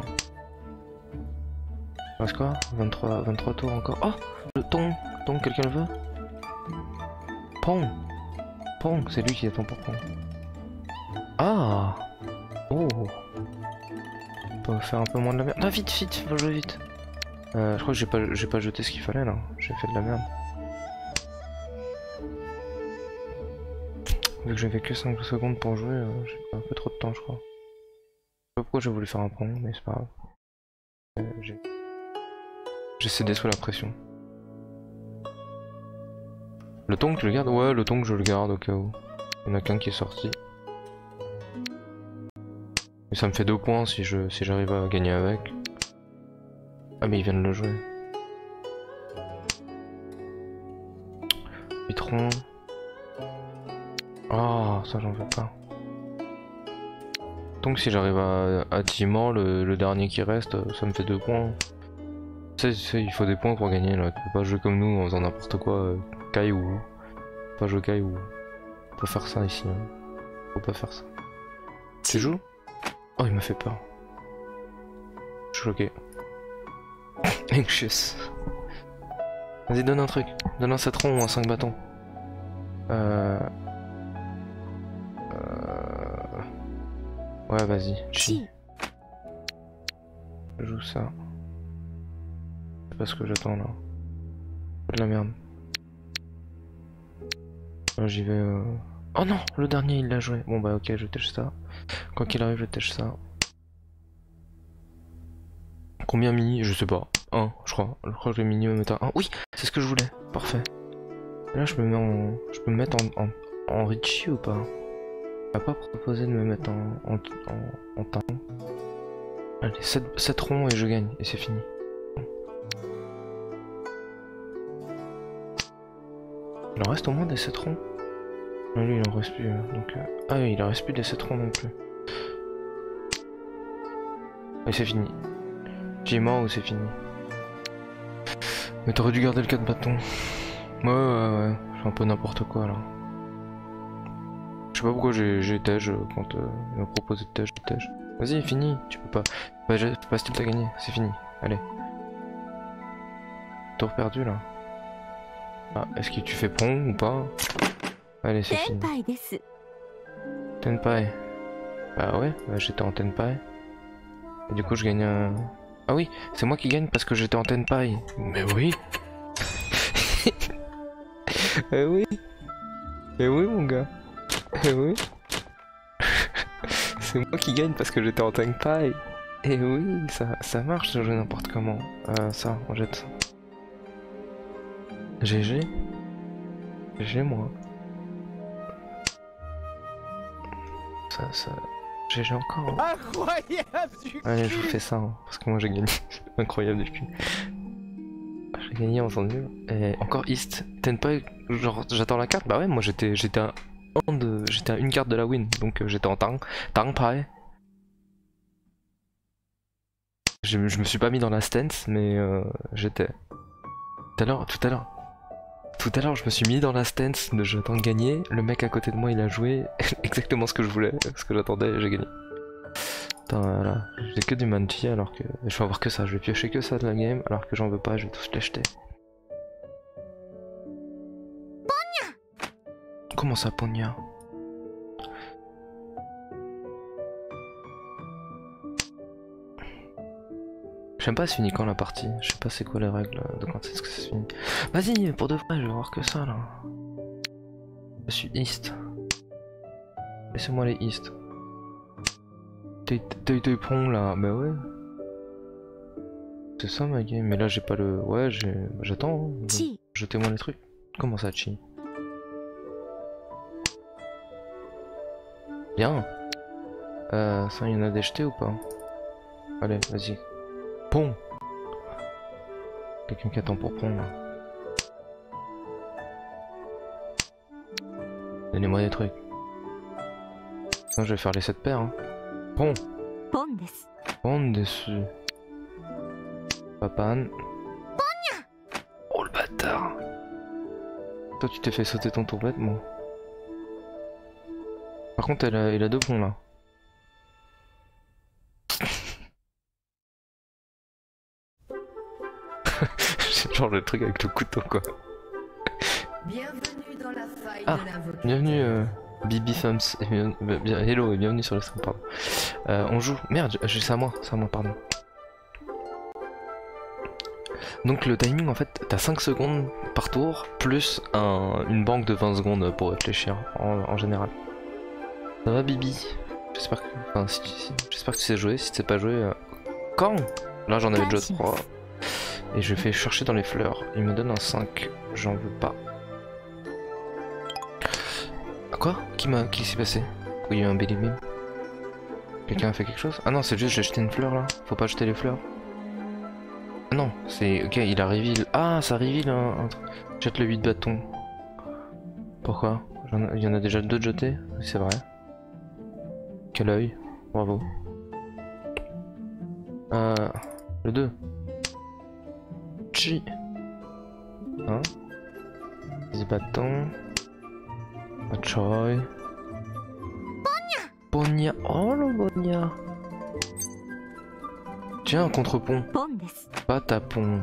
Il reste quoi? vingt-trois, vingt-trois tours encore. Oh! Le ton! Ton, quelqu'un le veut? Pong! Pong, c'est lui qui attend pour Pong. Ah! Oh! On peut faire un peu moins de la merde. Ah, vite, vite, faut jouer vite! Euh, je crois que j'ai pas, j'ai pas jeté ce qu'il fallait là. J'ai fait de la merde. Vu que j'avais que cinq secondes pour jouer, euh, j'ai un peu trop de temps je crois. Je sais pas pourquoi j'ai voulu faire un Pong, mais c'est pas grave. Euh, j'ai... j'ai cédé sous la pression. Le Tong tu le gardes? Ouais, le Tong je le garde au cas où. Il y en a qu'un qui est sorti. Et ça me fait deux points si je si j'arrive à gagner avec. Ah mais il vient de le jouer. Vitron. Ah, ça j'en veux pas. Donc si j'arrive à, à Diamant, le, le dernier qui reste, ça me fait deux points. Tu sais, il faut des points pour gagner là. Tu peux pas jouer comme nous en faisant n'importe quoi. Euh, Caillou. Pas jouer Caillou. Faut pas faire ça ici. Hein. Faut pas faire ça. Tu joues? Oh, il m'a fait peur. Je suis choqué. Anxious. Vas-y, donne un truc. Donne un sept ronds ou un cinq bâtons. Euh... Euh... Ouais, vas-y. Chi. Je joue ça. C'est pas ce que j'attends là. De la merde. Là j'y vais. Euh... Oh non, le dernier il l'a joué. Bon bah ok, je tèche ça. Quoi qu'il arrive, je tèche ça. Combien mini? Je sais pas. un, je crois. Je crois que le minimum est à un. Oui, c'est ce que je voulais. Parfait. Et là, je me mets en. Je peux me mettre en, en, en Richie ou pas? On va pas proposer de me mettre en. en, en, en temps. Allez, sept ronds et je gagne. Et c'est fini. Il en reste au moins des sept ronds. Non, lui, il en reste plus. Donc, euh... Ah oui, il en reste plus des sept ronds non plus. Et c'est fini. J'ai mort ou c'est fini. Mais t'aurais dû garder le quatre bâtons. Ouais, ouais, ouais. Je fais un peu n'importe quoi là. Je sais pas pourquoi j'ai tège quand euh, il m'a proposé de tège. tège. Vas-y, fini. Tu peux pas. Bah, j'ai pas style, t'as gagné. C'est fini. Allez. Tour perdu là. Ah, est-ce que tu fais Pong ou pas? Allez, c'est fini. Tenpai. Bah ouais, bah, j'étais en Tenpai. Et du coup, je gagne un. Ah oui, c'est moi qui gagne parce que j'étais en Tenpai. Mais oui. Eh oui. Eh oui mon gars. Eh oui. C'est moi qui gagne parce que j'étais en Tenpai. Eh oui, ça, ça marche de jouer n'importe comment. Euh, ça, on jette ça. G G. G G moi. Ça, ça... G G encore. Hein. Incroyable du cul. Allez, je vous fais ça, hein, parce que moi j'ai gagné. Incroyable du cul. J'ai gagné en faisant nul. Et encore East. Tenpai, genre j'attends la carte. Bah ouais, moi j'étais j'étais à un de j'étais à une carte de la win, donc euh, j'étais en Tang Tangpai. Je, je me suis pas mis dans la stance, mais euh, j'étais. Tout à l'heure, tout à l'heure. Tout à l'heure, je me suis mis dans la stance de j'attends de gagner. Le mec à côté de moi, il a joué exactement ce que je voulais, ce que j'attendais, et j'ai gagné. Putain, voilà. J'ai que du manchi alors que. Je vais avoir que ça, je vais piocher que ça de la game, alors que j'en veux pas, je vais tous les jeter. Comment ça, Ponya? Je sais pas se finit quand la partie, je sais pas c'est quoi les règles de quand est-ce que ça se finit. Vas-y, pour de vrai, je vais voir que ça là. Je suis East. Laissez-moi les East. T'es prong là, bah ouais. C'est ça ma game, mais là j'ai pas le. Ouais, j'ai. J'attends. Hein. Jetez-moi les trucs. Comment ça, chi? Bien. Euh, ça, il y en a des jetés ou pas? Allez, vas-y. Pong. Quelqu'un qui attend pour Pong là. Donnez-moi des trucs. Non, je vais faire les sept paires. Hein. Pong. Pong dessus. Papan. Oh le bâtard. Toi tu t'es fait sauter ton tour bêtement. Par contre elle a, il a deux ponts là. C'est genre le truc avec le couteau quoi. Bienvenue dans la faille ah, de l'invocation. Bienvenue euh, Bibi Thumbs. Et bien, bien, hello et bienvenue sur le stream, pardon. Euh, on joue. Merde, c'est à moi, c'est à moi, pardon. Donc le timing en fait, t'as cinq secondes par tour, plus un, une banque de vingt secondes pour réfléchir en, en général. Ça va Bibi? J'espère que, enfin, si, si, j'espère que tu sais jouer, si tu sais pas jouer... Euh... Quand? Là j'en avais déjà trois. Et je fais chercher dans les fleurs. Il me donne un cinq, j'en veux pas. Ah quoi? Qui m'a... Qui s'est passé? Pourquoi il y a eu un belly beam? Quelqu'un a fait quelque chose? Ah non, c'est juste j'ai jeté une fleur là, faut pas jeter les fleurs. Ah non, c'est... Ok, il a reveal. Ah, ça reveal un, un truc. Jette le huit bâtons. Pourquoi? Il y en a déjà deux de jetés? C'est vrai. Quel œil. Bravo. Euh... Le deux. Chi. Hein? dix bâtons. Choi. Ponya. Oh le Ponya. Tiens, un contre-pont. Pas ta pont.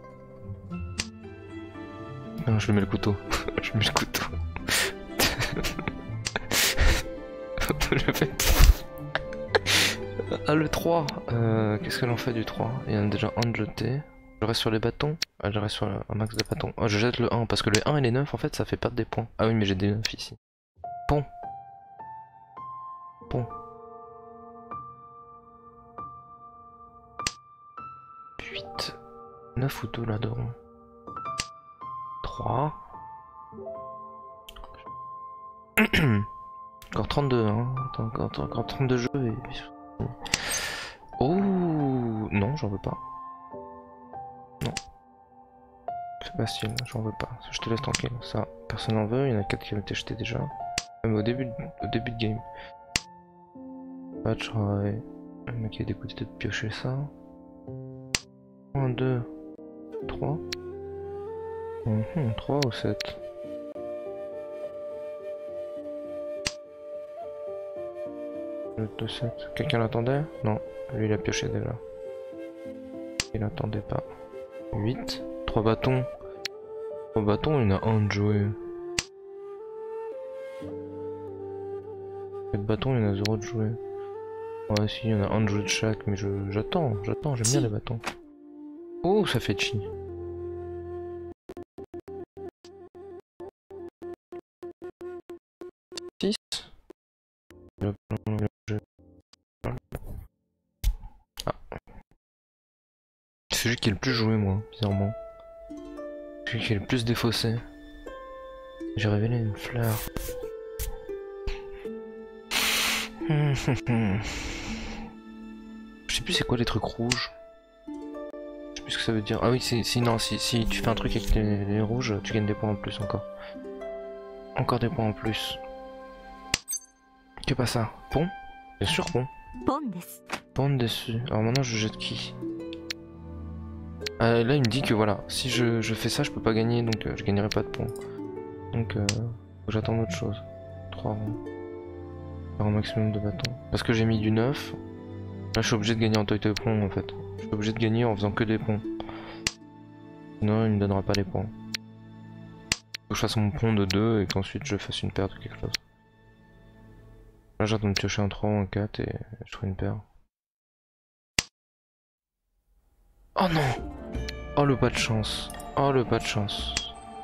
Non, je lui mets le couteau. Je lui mets le couteau. Le fait. Ah, le trois. Euh, Qu'est-ce que l'on fait du trois? Il y en a déjà un de jeté. Je reste sur les bâtons. Ah, je reste sur un max de bâtons. Oh, je jette le un parce que les un et les neuf en fait ça fait perdre des points. Ah oui, mais j'ai des neuf ici. Pont. Pont. huit. neuf ou deux là-dedans. trois. Encore trente-deux, hein. Encore, encore trente-deux jeux et... Oh non, j'en veux pas. Non. C'est facile, j'en veux pas. Je te laisse tranquille. Ça, personne n'en veut. Il y en a quatre qui ont été jetés déjà. Même au début, au début de game. Patch, ouais. Le mec a dégoûté de piocher ça. un, deux, trois. Mmh, trois ou sept. deux, sept. Quelqu'un l'attendait? Non, lui il a pioché déjà. Il l'attendait pas. huit. trois bâtons. trois bâtons, il y en a un de joué. quatre bâtons, il y en a zéro de joué. Ouais, si, il y en a un de joué de chaque, mais je j'attends, j'attends, j'aime bien les bâtons. Oh, ça fait chi. six. Ah. C'est celui qui est le plus joué, moi, bizarrement. Celui qui est le plus défaussé. J'ai révélé une fleur. Je sais plus c'est quoi les trucs rouges. Je sais plus ce que ça veut dire. Ah oui, si, si non, si, si tu fais un truc avec les, les rouges, tu gagnes des points en plus encore. Encore des points en plus. Que pas ça? Pont? Bien sûr pont. Bande déçue. Alors maintenant je jette qui? euh, Là il me dit que voilà, si je, je fais ça je peux pas gagner, donc euh, je gagnerai pas de points. Donc euh, faut que j'attende autre chose. trois rangs. Faire un maximum de bâtons. Parce que j'ai mis du neuf. Là je suis obligé de gagner en toy toy pont en fait. Je suis obligé de gagner en faisant que des ponts. Sinon il me donnera pas les points. Faut que je fasse mon pont de deux et qu'ensuite je fasse une paire de quelque chose. Là j'attends de piocher un trois ou un quatre et je trouve une paire. Oh non! Oh le pas de chance. Oh le pas de chance.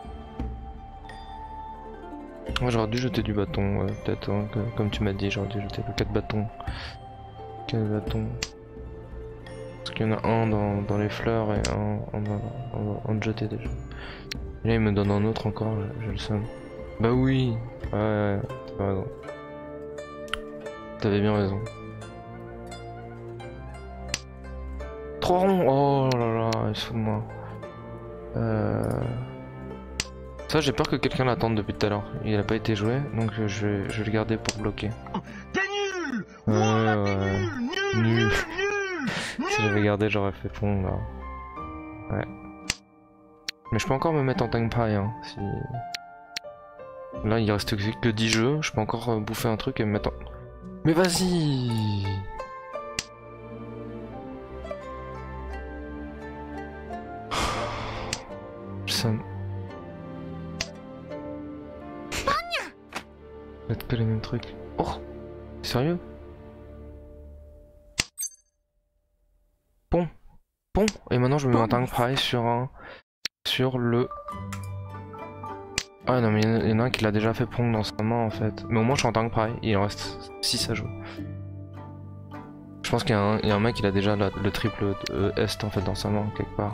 Moi j'aurais dû jeter du bâton, ouais, peut-être, hein, que, comme tu m'as dit, j'aurais dû jeter le quatre bâtons. quatre bâtons. Parce qu'il y en a un dans, dans les fleurs et un en, en, en jeté déjà. Et là il me donne un autre encore, j'ai le seum. Bah oui! Ouais, ouais, t'as raison. T'avais bien raison. trois ronds! Oh là là, il se fout de moi. Euh... Ça j'ai peur que quelqu'un l'attende depuis tout à l'heure. Il a pas été joué, donc je vais, je vais le garder pour bloquer. T'es nul! Ouais, Ouah, t'es ouais. nul! Nul! Nul. Nul! Nul! Si j'avais gardé j'aurais fait pont là. Ouais. Mais je peux encore me mettre en tank pie hein, si... Là il reste que dix jeux, je peux encore bouffer un truc et me mettre en... Mais vas-y! Ça... Peut-être que les mêmes trucs. Oh! Sérieux? Pont! Pont! Et maintenant je me mets en tank pie sur un... Sur le... Ah non mais il y en a un qui l'a déjà fait pont dans sa main en fait. Mais au moins je suis en tank pie, il en reste six à jouer. Je pense qu'il y, y a un mec qui a déjà la, le triple de Est en fait dans sa main quelque part.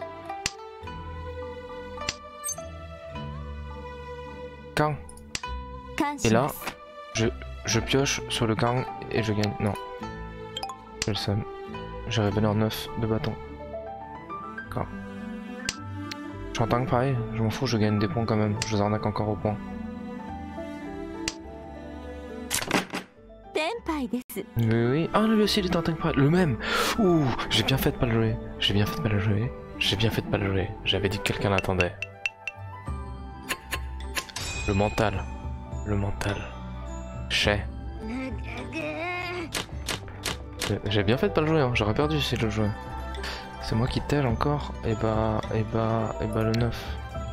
Kang. Et là, je, je pioche sur le Kang et je gagne. Non. J'ai le seum. J'ai révélé en neuf de bâton. D'accord. Je suis en tank pareil, je m'en fous, je gagne des points quand même. Je les arnaque encore au point. Oui, oui. Ah, lui aussi il est en tank pareil. Le même. Ouh, j'ai bien fait de pas le jouer. J'ai bien fait de pas le jouer. J'ai bien fait de pas le jouer. J'avais dit que quelqu'un l'attendait. Le mental. Le mental. Chez. J'ai bien fait de pas le jouer, hein. J'aurais perdu si je le jouais. C'est moi qui tel encore. Et bah, et bah, et bah le neuf.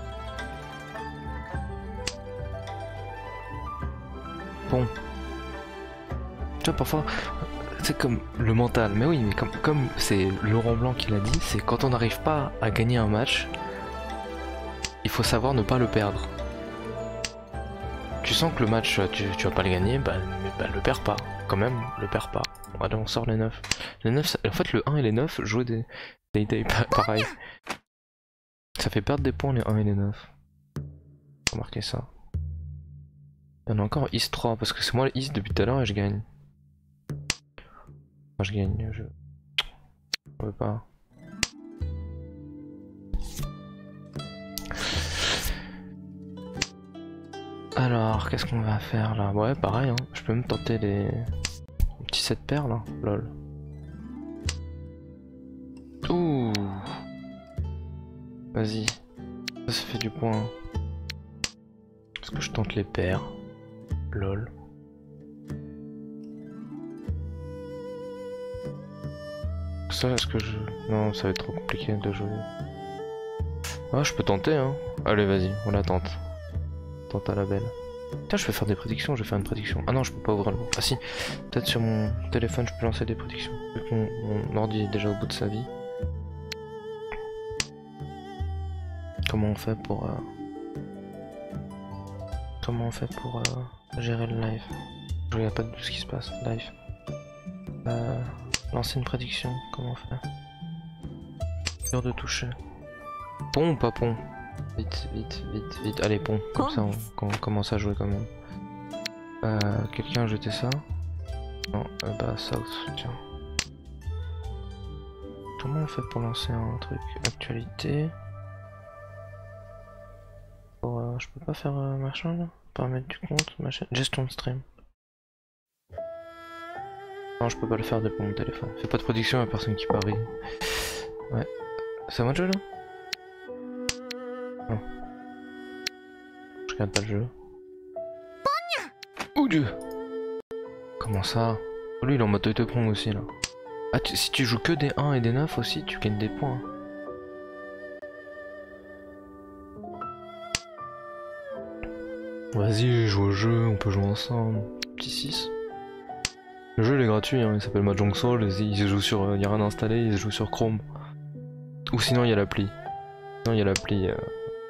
Bon. Tu vois, parfois, c'est comme le mental. Mais oui, mais comme comme c'est Laurent Blanc qui l'a dit, c'est quand on n'arrive pas à gagner un match, il faut savoir ne pas le perdre. Tu sens que le match, tu, tu vas pas le gagner, bah, mais bah le perds pas. Quand même, le perds pas. Allez, on sort les neuf. Les neuf, ça... en fait, le un et les neuf, jouer des day-day pareil. Ça fait perdre des points les un et les neuf. Remarquez ça. Il y en a encore Is trois, parce que c'est moi le Is depuis tout à l'heure et je gagne. Enfin, je gagne, je... Je veux pas. Alors, qu'est-ce qu'on va faire là? Ouais, pareil, hein. Je peux même tenter les... les petits sept paires là, lol. Ouh. Vas-y. Ça, ça fait du point. Est-ce que je tente les paires? Lol. Ça, est-ce que je... Non, ça va être trop compliqué de jouer. Ah, je peux tenter, hein. Allez, vas-y, on la tente. Tente à la belle. Tiens, je vais faire des prédictions, je vais faire une prédiction. Ah non, je peux pas ouvrir le... Ah si, peut-être sur mon téléphone, je peux lancer des prédictions. Vu que mon, mon ordi est déjà au bout de sa vie. Comment on fait pour... Euh... Comment on fait pour euh, gérer le live? Je regarde pas de tout ce qui se passe, live. Euh... Lancer une prédiction, comment on fait? Dur de toucher. Pont ou pas pont? Vite, vite, vite, vite. Allez, pont. Comme ça, on, on commence à jouer quand même. Euh, Quelqu'un a jeté ça? Non, euh, bah, South, tiens. Comment on fait pour lancer un truc? Actualité. Pour, euh, je peux pas faire euh, machin là? Paramètres du compte, machin. Gestion de stream. Non, je peux pas le faire depuis mon téléphone. Fais pas de prédiction à personne qui parie. Ouais. C'est à moi de jeu là? Non. Je regarde pas le jeu. Oh Dieu! Comment ça? Oh, lui il est en mode de prong aussi là. Ah, tu, si tu joues que des un et des neuf aussi, tu gagnes des points. Vas-y, joue au jeu, on peut jouer ensemble. Petit six. Le jeu il est gratuit, hein, il s'appelle Mahjong Soul, il se joue sur. Il y a rien installé, il se joue sur Chrome. Ou sinon il y a l'appli. Sinon il y a l'appli. Euh...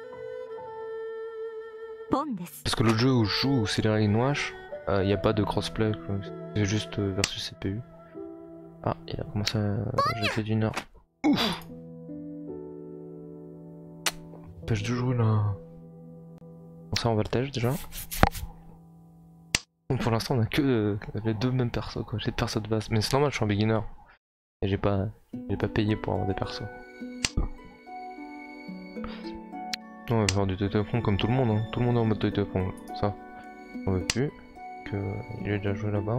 Parce que l'autre jeu où je joue, c'est les règles noires, il n'y a pas de crossplay, c'est juste euh, versus C P U. Ah, il a commencé à jeter du nord. Ouf! Pêche de jouer là. Bon, ça on va le tèche déjà. Bon, pour l'instant on a que euh, les deux mêmes persos quoi, j'ai des persos de base. Mais c'est normal, je suis un beginner. Et j'ai pas, j'ai pas payé pour avoir des persos. Non, on va faire du Toy-Toy-Pong comme tout le monde, hein. Tout le monde est en mode Toy-Toy-Pong. Ça, on veut plus. Que il est déjà joué là-bas.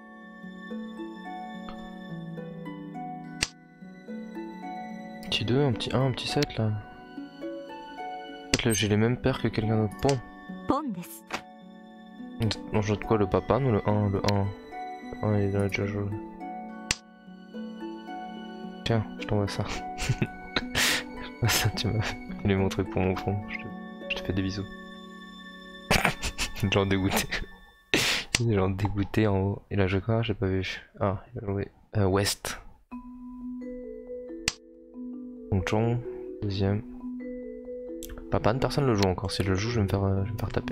Petit deux, un petit un, un petit sept là. En fait là j'ai les mêmes paires que quelqu'un d'autre. Bon. On joue de quoi, le papa ou le un? Le un. Le un il a déjà joué. Tiens, je t'envoie ça. Ça tu m'as fait les montrer pour mon fond. Je te, je te fais des bisous. Genre dégoûté. Genre dégoûté en haut. Il a joué quoi? J'ai pas vu. Ah, il a joué euh, West. Chong, deuxième. Papa, personne le joue encore. Si je le joue, je vais me faire, euh, je vais me faire taper.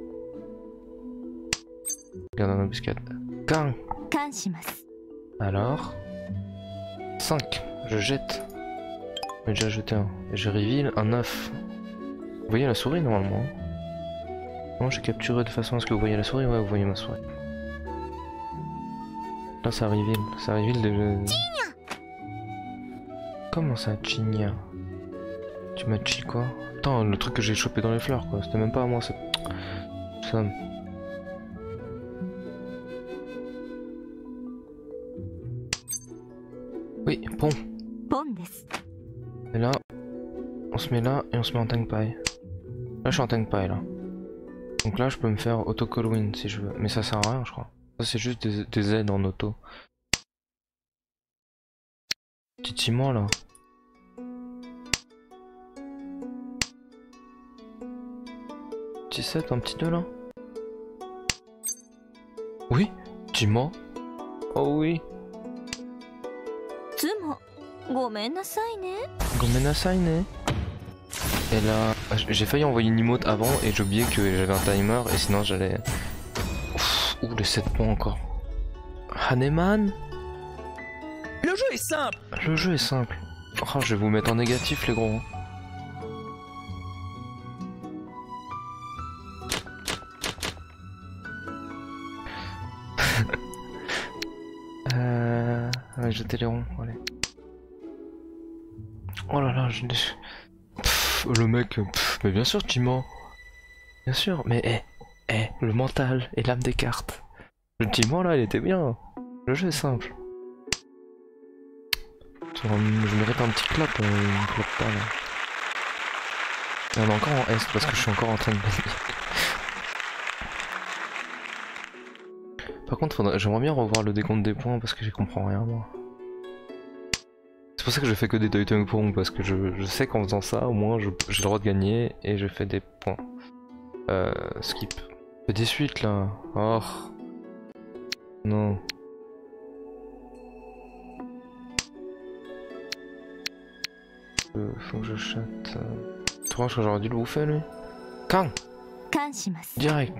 Regarde un embuscade. Kang. Alors. cinq. Je jette. J'ai déjà jeté un. Et je reveal un neuf. Vous voyez la souris normalement? Non, j'ai capturé de façon à ce que vous voyez la souris. Ouais, vous voyez ma souris. Là, ça reveal. Ça reveal déjà. Comment ça, Chinya? Tu m'as chi quoi? Attends, le truc que j'ai chopé dans les fleurs quoi. C'était même pas à moi, c'est. Ça. Oui, bon. Et là, on se met là et on se met en tank pie. Là, je suis en tank pie là. Donc là, je peux me faire auto call win si je veux. Mais ça sert à rien, je crois. Ça, c'est juste des, des aides en auto. Petit ciment là. Petit sept, un petit deux là. Oui, ciment. Oh oui. Gomenasai ne. Et là, j'ai failli envoyer une emote avant et j'ai oublié que j'avais un timer et sinon j'allais. Ouh, les sept points encore. Haneman. Le jeu est simple. Le jeu est simple. Oh, je vais vous mettre en négatif les gros. euh... Allez, jetez les ronds, allez. Oh là là, je l'ai... Le mec... Pff, mais bien sûr, tu mens. Bien sûr, mais eh, eh, le mental et l'âme des cartes. Le Timon là, il était bien. Le jeu est simple. Je mérite un petit clap, euh, une clap pas là. Et on est encore en S parce que je suis encore en train de gagner. Par contre, j'aimerais bien revoir le décompte des points parce que j'y comprends rien moi. C'est pour ça que je fais que des Toy-Toy-Pong parce que je, je sais qu'en faisant ça, au moins j'ai le droit de gagner et je fais des points. Euh, skip. Fais des suites là. Oh. Non. Euh, faut que je chatte. Tu penses que j'aurais dû le bouffer lui? Kang! Direct.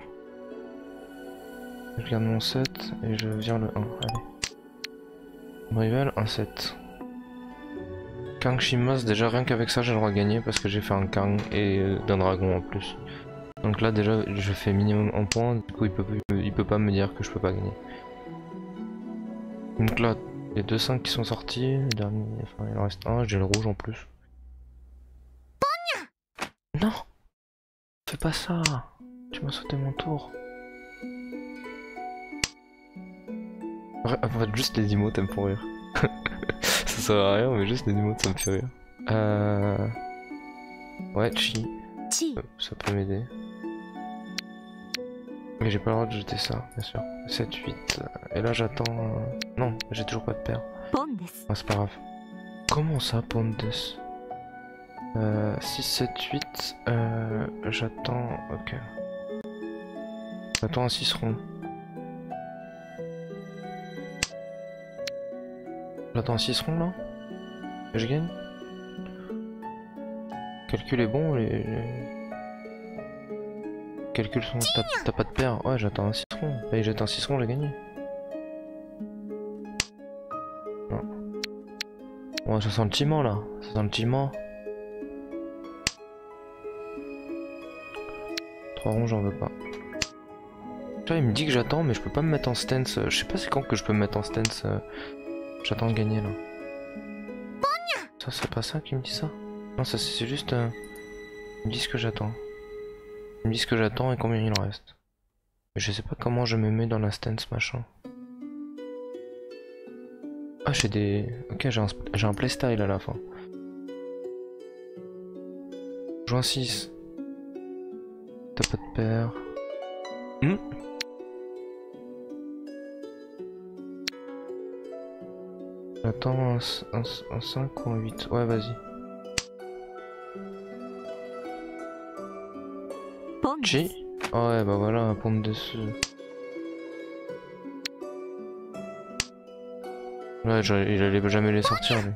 Je garde mon sept et je vire le un. Allez. Rival, un sept. Kang Shimas, déjà rien qu'avec ça j'ai le droit de gagner parce que j'ai fait un Kang et d'un dragon en plus. Donc là déjà je fais minimum un point, du coup il peut, il peut pas me dire que je peux pas gagner. Donc là, les deux cinq qui sont sortis, le dernier, enfin il en reste un, j'ai le rouge en plus. Non! Fais pas ça! Tu m'as sauté mon tour. En fait, juste les emotes, ça me font rire. Ça sert à rien, mais juste les emotes, ça me fait rire. Euh... Ouais, chi. Euh, ça peut m'aider. Mais j'ai pas le droit de jeter ça, bien sûr. sept, huit. Et là, j'attends... Euh... Non, j'ai toujours pas de paire. Ah, c'est pas grave. Comment ça, Pondes? euh, six, sept, huit. Euh... J'attends... Ok. J'attends un six rond. J'attends un six rond là. Et je gagne. Calcul est bon, les... les... Calculs sont... T'as pas de paire. Ouais, j'attends un six rond. Et j'attends un six rond, j'ai gagné. Non. Ouais, ça sent le timent là. Ça sent le timent. trois ronds, j'en veux pas. Tu vois, il me dit que j'attends, mais je peux pas me mettre en stance. Je sais pas c'est quand que je peux me mettre en stance. J'attends de gagner là. Ça, c'est pas ça qui me dit ça? Non, ça c'est juste... Euh... Ils me disent que j'attends. Ils me disent que j'attends et combien il en reste. Mais je sais pas comment je me mets dans la stance machin. Ah, j'ai des... Ok, j'ai un, j'ai un playstyle à la fin. Joue un six. T'as pas de paire. Hmm. J'attends un, un, un cinq ou un huit. Ouais, vas-y. Chi. Oh ouais, bah voilà, un pont dessus. Ouais, il allait jamais les sortir lui.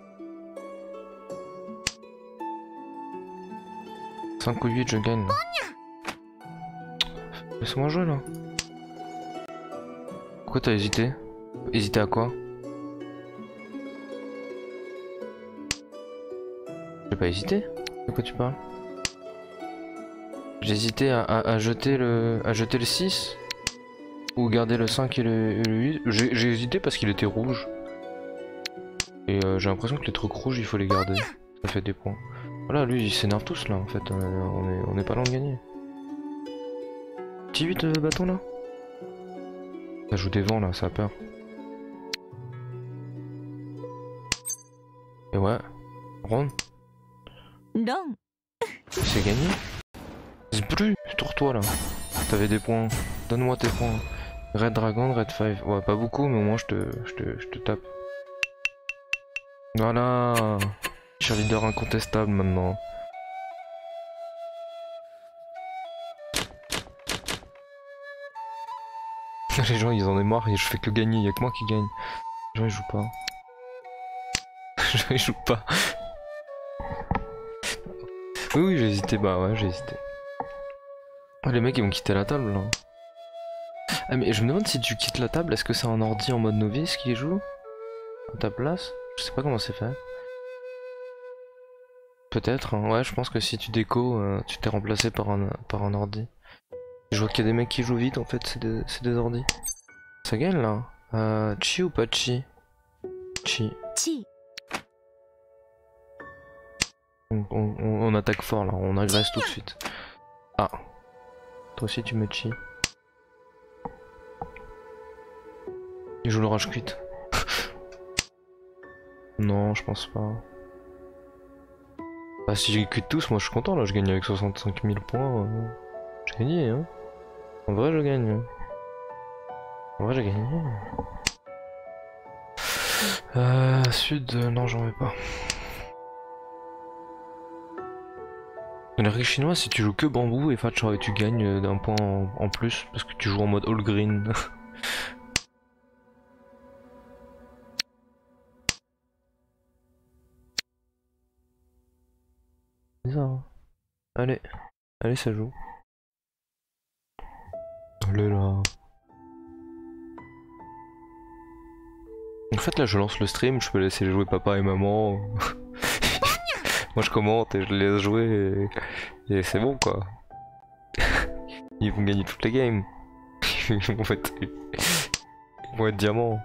cinq ou huit, je gagne. Laisse-moi jouer là. Pourquoi t'as hésité? Hésité à quoi? J'ai pas hésité. De quoi tu parles? J'ai hésité à, à, à jeter le à jeter le six ou garder le cinq et le, et le huit. J'ai hésité parce qu'il était rouge. Et euh, j'ai l'impression que les trucs rouges il faut les garder. Ça fait des points. Voilà, lui il s'énerve tous là en fait. On est, on est pas loin de gagner. Petit huit euh, bâton là. Ça joue des vents là, ça a peur. Et ouais. Ronde. Non. C'est gagné. C'est plus, tourne-toi là. T'avais des points. Donne-moi tes points. Red Dragon, Red five. Ouais, pas beaucoup, mais au moins je te, je te, je te tape. Voilà. Cheerleader incontestable maintenant. Les gens ils en ont marre et je fais que gagner, y'a que moi qui gagne. Les gens ils jouent pas. Les gens ils jouent pas. Oui oui j'ai hésité, bah ouais j'ai hésité. Oh, les mecs ils vont quitter la table là. Ah mais je me demande si tu quittes la table, est-ce que c'est un ordi en mode novice qui joue à ta place? Je sais pas comment c'est fait. Peut-être, hein. Ouais je pense que si tu déco, euh, tu t'es remplacé par un, par un ordi. Je vois qu'il y a des mecs qui jouent vite en fait, c'est des, des ordis. Ça gagne là. Euh, chi ou pas chi? Chi. Chi. On, on, on attaque fort là, on agresse tout de suite. Ah. Toi aussi tu mets chi. Il joue le rage quit. Non, je pense pas. Bah si j'ai quit tous, moi je suis content là, je gagne avec soixante-cinq mille points. Euh... J'ai gagné hein. En vrai je gagne. En vrai j'ai gagné. Euh... Sud, euh, non j'en vais pas. Les règles chinoises, si tu joues que bambou et Fatchor, tu gagnes d'un point en, en plus parce que tu joues en mode all green. Bizarre. Allez, allez ça joue. Allez là. En fait là je lance le stream, je peux laisser jouer papa et maman. Moi je commente et je les laisse jouer et, et c'est bon quoi. Ils vont gagner toutes les games. Ils vont être, ils vont être diamants.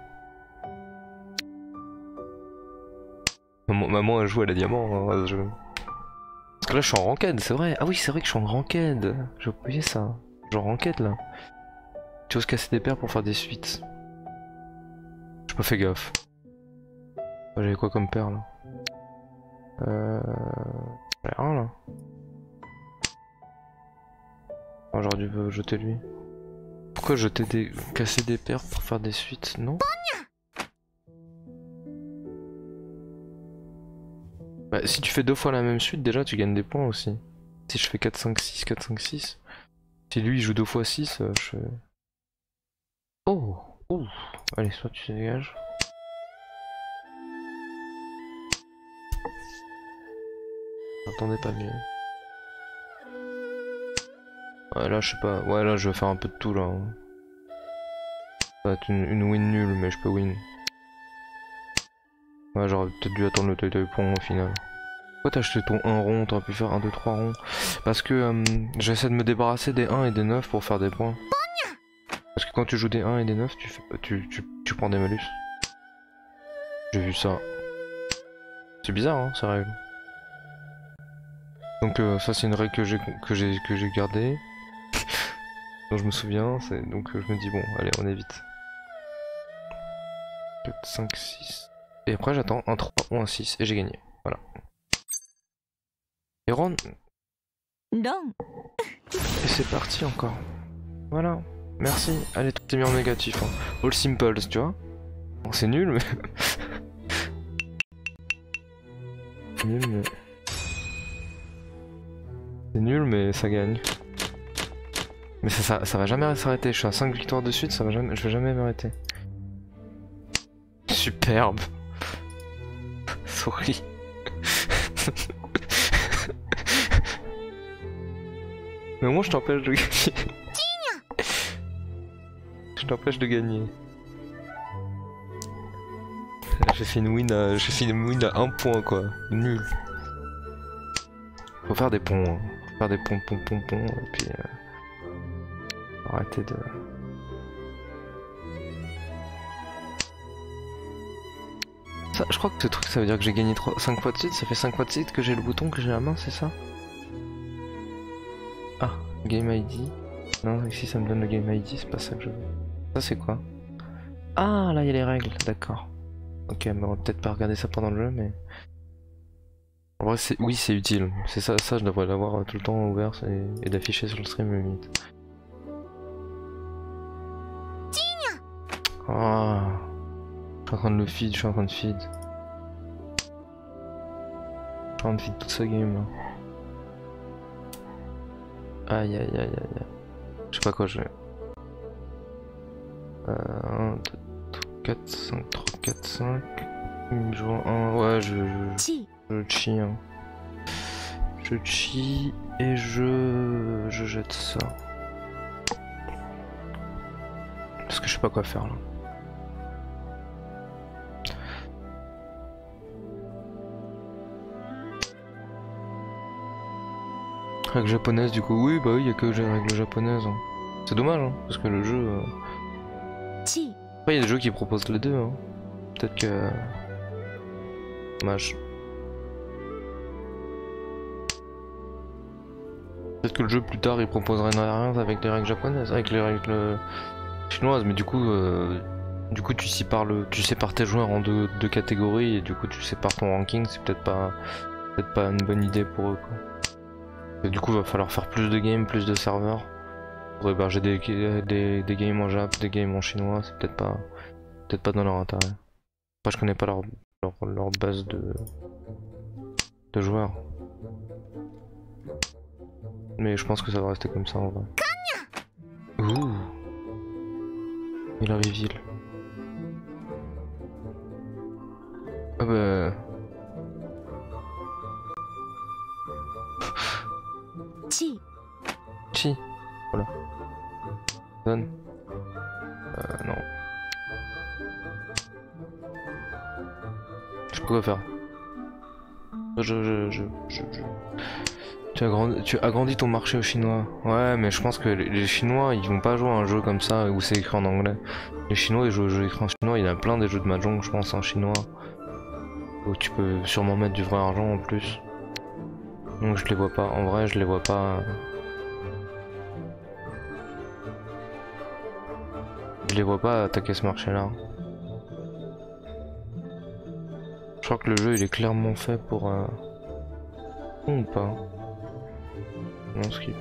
Maman, maman elle joue à la diamant hein, à ce jeu. Parce que là je suis en ranked, c'est vrai. Ah oui c'est vrai que je suis en ranked. J'ai oublié ça. Genre ranked là. Tu oses casser des paires pour faire des suites. J'ai pas fait gaffe. J'avais quoi comme paire là? Euh... J'avais rien là. Oh, j'aurais dû jeter lui. Pourquoi jeter des... casser des paires pour faire des suites? Non? Bah si tu fais deux fois la même suite déjà tu gagnes des points aussi. Si je fais quatre cinq six, quatre cinq six. Si lui il joue deux fois six, euh, je... Oh, oh. Allez, soit tu dégages. J'attendais pas mieux. Ouais là je sais pas, ouais là je vais faire un peu de tout là. Ça va être une, une win nulle mais je peux win. Ouais j'aurais peut-être dû attendre le toy toy point au final. Pourquoi t'as acheté ton un rond? T'aurais pu faire un, deux, trois ronds. Parce que euh, j'essaie de me débarrasser des un et des neuf pour faire des points. Parce que quand tu joues des un et des neuf, tu, fais, tu, tu, tu prends des malus. J'ai vu ça. C'est bizarre hein, ces règles. Donc euh, ça c'est une règle que j'ai que j'ai que j'ai gardée. dont je me souviens, c'est donc euh, je me dis bon, allez on évite. quatre, cinq, six. Et après j'attends un trois ou un six et j'ai gagné. Voilà. Et Ron. Non. Et c'est parti encore. Voilà. Merci. Allez, tout est mis en négatif. Hein. All simple, tu vois. Bon, c'est nul, mais. nul, mais. C'est nul, mais ça gagne. Mais ça, ça, ça va jamais s'arrêter. Je suis à cinq victoires de suite, ça va jamais, je vais jamais m'arrêter. Superbe. Sorry. Mais moi je t'empêche de gagner. Je t'empêche de gagner. J'ai fait une win à. J'ai fait une win à un point quoi. Nul. Faut faire des ponts. Hein. Faut faire des ponts, ponts, ponts, ponts. Et puis. Euh... Arrêtez de. Ça, je crois que ce truc ça veut dire que j'ai gagné cinq fois de suite. Ça fait cinq fois de suite que j'ai le bouton, que j'ai la main, c'est ça? Ah, Game I D. Non, ici ça me donne le Game I D, c'est pas ça que je veux. Ça c'est quoi? Ah, là il y a les règles, d'accord. Ok, mais on va peut-être pas regarder ça pendant le jeu, mais... En vrai, oui, c'est utile. C'est ça, ça, je devrais l'avoir tout le temps ouvert et, et d'afficher sur le stream limite. Ah, je suis en train de le feed, je suis en train de feed. Je suis en train de feed toute sa game là. Aïe aïe aïe aïe aïe. Je sais pas quoi je vais. Euh, un, deux, quatre, cinq, trois, quatre, cinq. Il joue un. Ouais, je. Je, je chi. Hein. Je chi et je. Je jette ça. Parce que je sais pas quoi faire là. Règles japonaises du coup, oui bah oui, il y a que les règles japonaises. Hein. C'est dommage hein, parce que le jeu... Euh... Après il y a des jeux qui proposent les deux. Hein. Peut-être que... Dommage. Peut-être que le jeu plus tard il proposerait une variante avec les règles japonaises, avec les règles chinoises, mais du coup... Euh... Du coup tu sépares, le... tu sépares tes joueurs en deux, deux catégories et du coup tu sépares ton ranking, c'est peut-être pas... peut-être pas une bonne idée pour eux quoi. Et du coup, il va falloir faire plus de games, plus de serveurs pour héberger des, des, des games en Jap, des games en chinois. C'est peut-être pas, peut-être pas dans leur intérêt. Après, je connais pas leur, leur, leur base de, de joueurs. Mais je pense que ça va rester comme ça en vrai. Ouh, il a reveal. Ah bah. Chi. Chi. Voilà. Donne. Euh, non. Je sais pas quoi faire. Je, je, je, je, je... Tu, agrandis, tu agrandis ton marché aux Chinois. Ouais, mais je pense que les, les Chinois, ils vont pas jouer à un jeu comme ça où c'est écrit en anglais. Les Chinois, ils jouent aux jeux écrits en chinois. Il y a plein des jeux de mahjong, je pense, en chinois. Où tu peux sûrement mettre du vrai argent en plus. Donc je les vois pas, en vrai je les vois pas. Je les vois pas attaquer ce marché là. crois que le jeu il est clairement fait pour... Euh... Ou pas? Non, skip.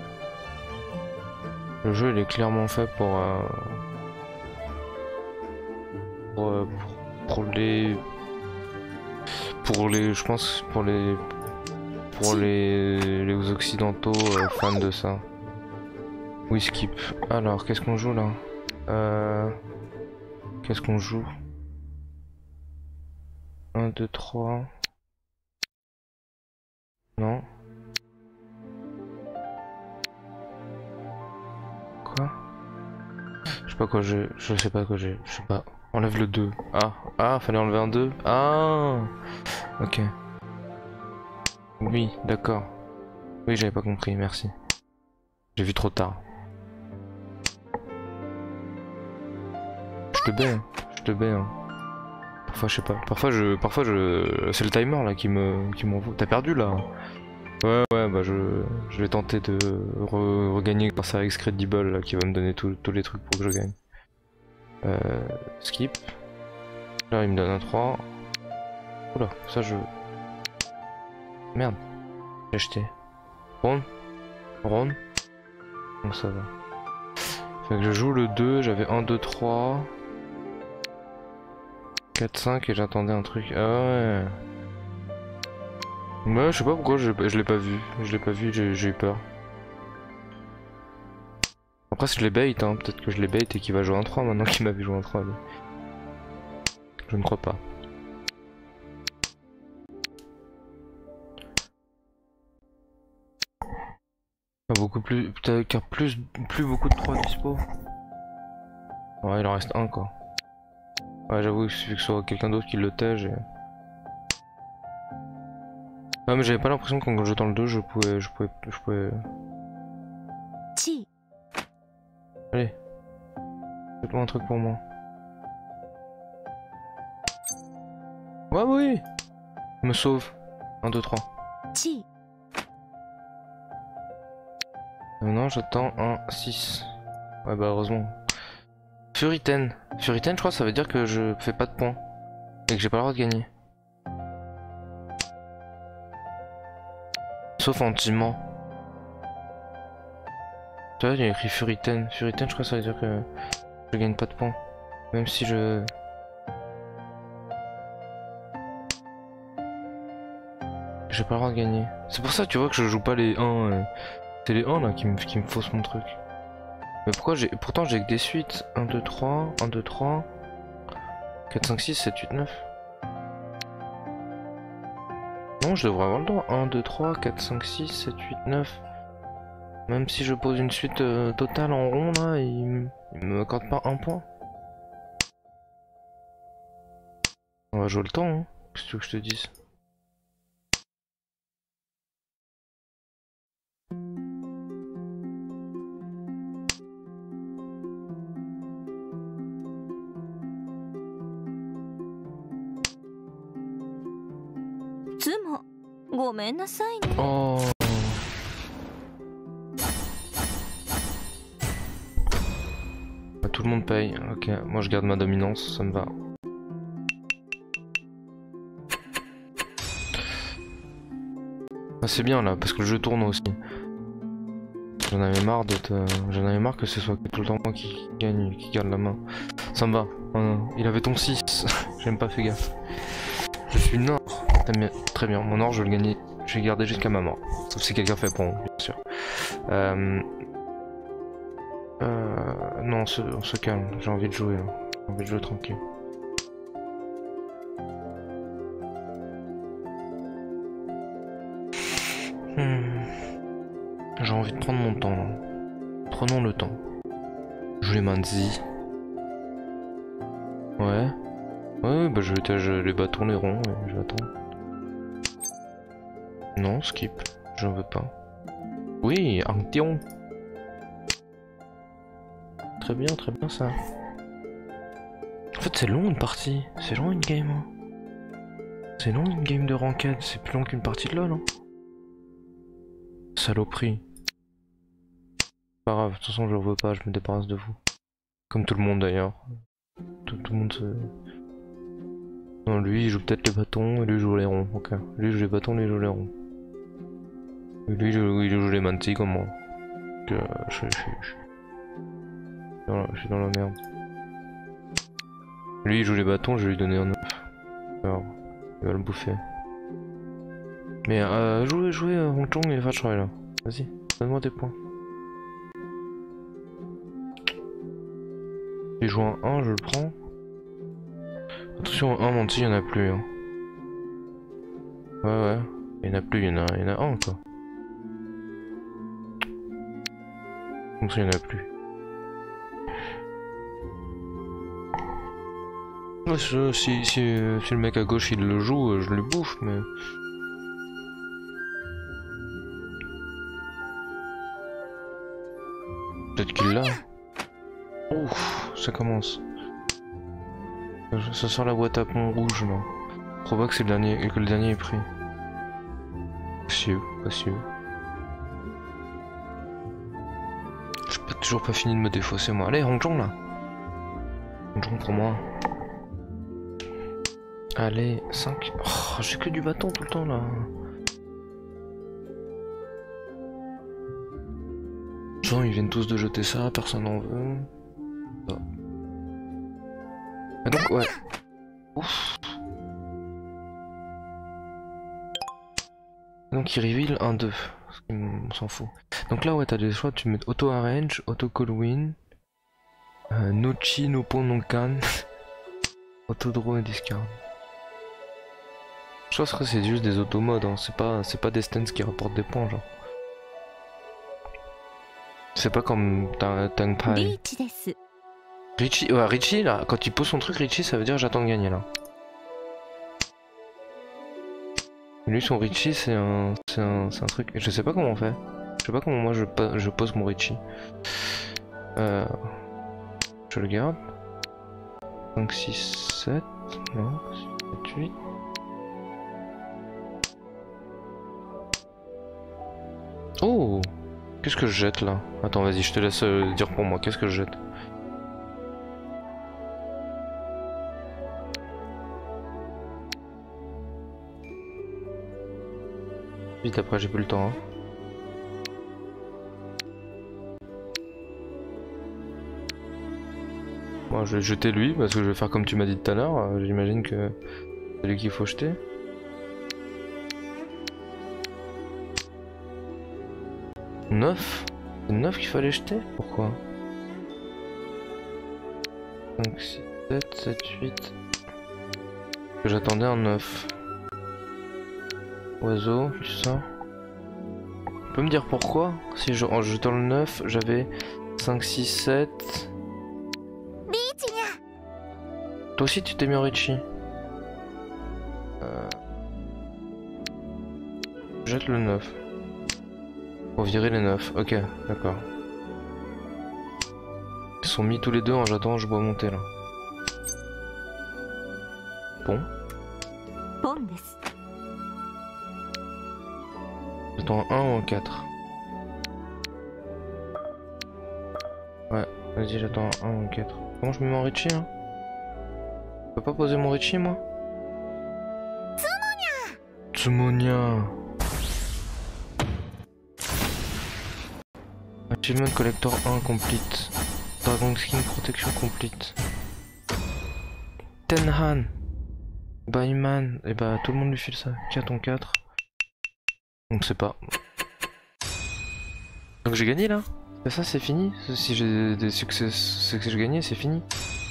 Le jeu il est clairement fait pour... Euh... Pour, euh, pour... pour les... Pour les... Je pense pour les... Pour les, les occidentaux euh, fans de ça. Oui, skip. Alors, qu'est-ce qu'on joue là? euh... Qu'est-ce qu'on joue? un, deux, trois. Non. Quoi? Je sais pas quoi j'ai. Je sais pas quoi j'ai. Je sais pas. Enlève le deux. Ah. Ah, fallait enlever un deux. Ah. Ok. Oui, d'accord. Oui, j'avais pas compris, merci. J'ai vu trop tard. Je te baie, hein. Je te baie. Hein. Parfois, je sais pas. Parfois, je, parfois, je, c'est le timer là qui me, qui m'envoie. T'as perdu là. Ouais, ouais, bah je, je vais tenter de re, regagner grâce à Excredible là, qui va me donner tous les trucs pour que je gagne. Euh, skip. Là, il me donne un trois. Oula, ça je. Merde. J'ai acheté. Ron. Ron. Bon, ça va. Fait que je joue le deux, j'avais un, deux, trois. quatre, cinq et j'attendais un truc. Ah ouais. Ouais, je sais pas pourquoi je, je l'ai pas vu. Je l'ai pas vu, j'ai eu peur. Après, si je les bait, hein. Peut-être que je les bait et qu'il va jouer un trois maintenant qu'il m'a vu jouer un trois. Mais... Je ne crois pas. Beaucoup plus. Peut-être plus, plus beaucoup de trois dispo. Ouais, il en reste un quoi. Ouais, j'avoue qu'il suffit que ce soit quelqu'un d'autre qui le tège. Et... Ouais, mais j'avais pas l'impression que quand je dans le deux, je pouvais. Je pouvais. Je pouvais. Chi. Allez. Faites-moi un truc pour moi. Ouais, oui. Me sauve. un, deux, trois. Chi. Maintenant j'attends un six. Ouais bah heureusement. Furiten. Furiten je crois ça veut dire que je fais pas de points. Et que j'ai pas le droit de gagner. Sauf en teamant. Tu vois il y a écrit Furiten. Furiten je crois ça veut dire que je gagne pas de points. Même si je... J'ai pas le droit de gagner. C'est pour ça tu vois que je joue pas les un. Euh... C'est les un là qui me, qui me faussent mon truc. Mais pourquoi j'ai. Pourtant j'ai que des suites. un, deux, trois, un, deux, trois, quatre, cinq, six, sept, huit, neuf. Non, je devrais avoir le droit. un, deux, trois, quatre, cinq, six, sept, huit, neuf. Même si je pose une suite euh, totale en rond là, il, il me accorde pas un point. On va jouer le temps, hein. Qu'est-ce que tu veux que je te dise? Oh. Bah, tout le monde paye, ok, moi je garde ma dominance, ça me va. Ah, c'est bien là, parce que le jeu tourne aussi. J'en avais marre d'être... Euh, J'en avais marre que ce soit tout le temps moi qui gagne, qui garde la main. Ça me va. Oh, non. Il avait ton six, j'aime pas fait gaffe. Je suis Nord. Très bien, mon or je vais le gagner. Je vais garder jusqu'à ma mort. Sauf si quelqu'un fait pour moi, bien sûr. Euh... Euh... Non, on se, on se calme. J'ai envie de jouer. Hein. J'ai envie de jouer tranquille. Hmm. J'ai envie de prendre mon temps. Là. Prenons le temps. Je les Manzi. Ouais. Ouais, bah je vais je, les bâtons, les ronds, et je vais attendre. Non, skip. J'en veux pas. Oui, un tion. Très bien, très bien ça. En fait, c'est long une partie. C'est long une game. Hein. C'est long une game de ranked. C'est plus long qu'une partie de LoL. Hein. Saloperie. Pas grave, de toute façon, je ne veux pas. Je me débarrasse de vous. Comme tout le monde d'ailleurs. Tout, tout le monde se. Non, lui il joue peut-être les bâtons et lui il joue les ronds. Ok. Lui il joue les bâtons, lui il joue les ronds. Et lui il joue, il joue les mantis comme moi. Donc, euh, je, je, je, je, dans la, je suis dans la merde. Lui il joue les bâtons, je vais lui donner un œuf. Alors, il va le bouffer. Mais euh, jouez, jouez euh, Hong Chong et Fatchroy là. Vas-y, donne-moi tes points. Il joue un un, je le prends. Attention, un menti, il y en a plus. Hein. Ouais, ouais, il y en a plus, il y en a, il y en a un quoi. Comme ça, il y en a plus. Ouais, si, si, si, si le mec à gauche il le joue, je le bouffe, mais. Peut-être qu'il l'a. Ouf, ça commence. Ça sort la boîte à pont rouge là. Probable que c'est le dernier, que le dernier est pris. Possible, possible. J'ai pas toujours pas fini de me défausser moi. Allez, Hong Chong là. Hong Chong pour moi. Allez, cinq. Oh, j'ai que du bâton tout le temps là. Genre ils viennent tous de jeter ça, personne n'en veut. Ça. Et donc ouais. Ouf. Donc il reveal un deux. On s'en fout. Donc là ouais t'as des choix, tu mets auto arrange, auto call win, euh, no chi, no pon, no can, auto draw et discard. Je pense que c'est juste des automodes, hein. c'est pas c'est pas des stands qui rapportent des points genre. C'est pas comme Tang Pai. Richie, ouais, Richie là, quand il pose son truc, Richie ça veut dire j'attends de gagner là. Lui son Richie c'est un, c'est un, c'est un truc, je sais pas comment on fait. Je sais pas comment moi je, je pose mon Richie. Euh, je le garde. cinq, six, sept, non, sept, huit. Oh! Qu'est-ce que je jette là? Attends, vas-y, je te laisse euh, dire pour moi. Qu'est-ce que je jette? Vite après, j'ai plus le temps. Hein. Moi, je vais jeter lui parce que je vais faire comme tu m'as dit tout à l'heure. Euh, J'imagine que c'est lui qu'il faut jeter. neuf? C'est neuf qu'il fallait jeter? Pourquoi? cinq, six, sept, sept, huit. J'attendais un neuf. Oiseau, tu sors. Tu peux me dire pourquoi? Si je, en jetant le neuf, j'avais cinq, six, sept. Toi aussi tu t'es mis en Richie. Euh... Jette le neuf. Pour virer les neuf, ok, d'accord. Ils sont mis tous les deux en j'attends, je dois monter là. Bon. J'attends un ou un quatre. Ouais, vas-y, j'attends un ou un quatre. Comment je me mets en Richie là? Je peux pas poser mon Richie moi? Tsumonia. Achievement Collector un complete. Dragon Skin Protection complete. Tenhan. Bayman. Et bah tout le monde lui file ça. quatre en quatre. On sait pas. Donc j'ai gagné là. C'est ça, c'est fini. Si j'ai des succès, c'est que j'ai gagné, c'est fini.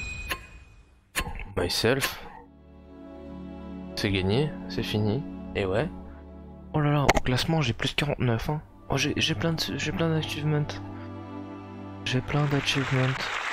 Myself. C'est gagné, c'est fini. Et ouais. Oh là là, au classement j'ai plus quarante-neuf hein. Oh j'ai plein de j'ai plein d'achievements. J'ai plein d'achievements.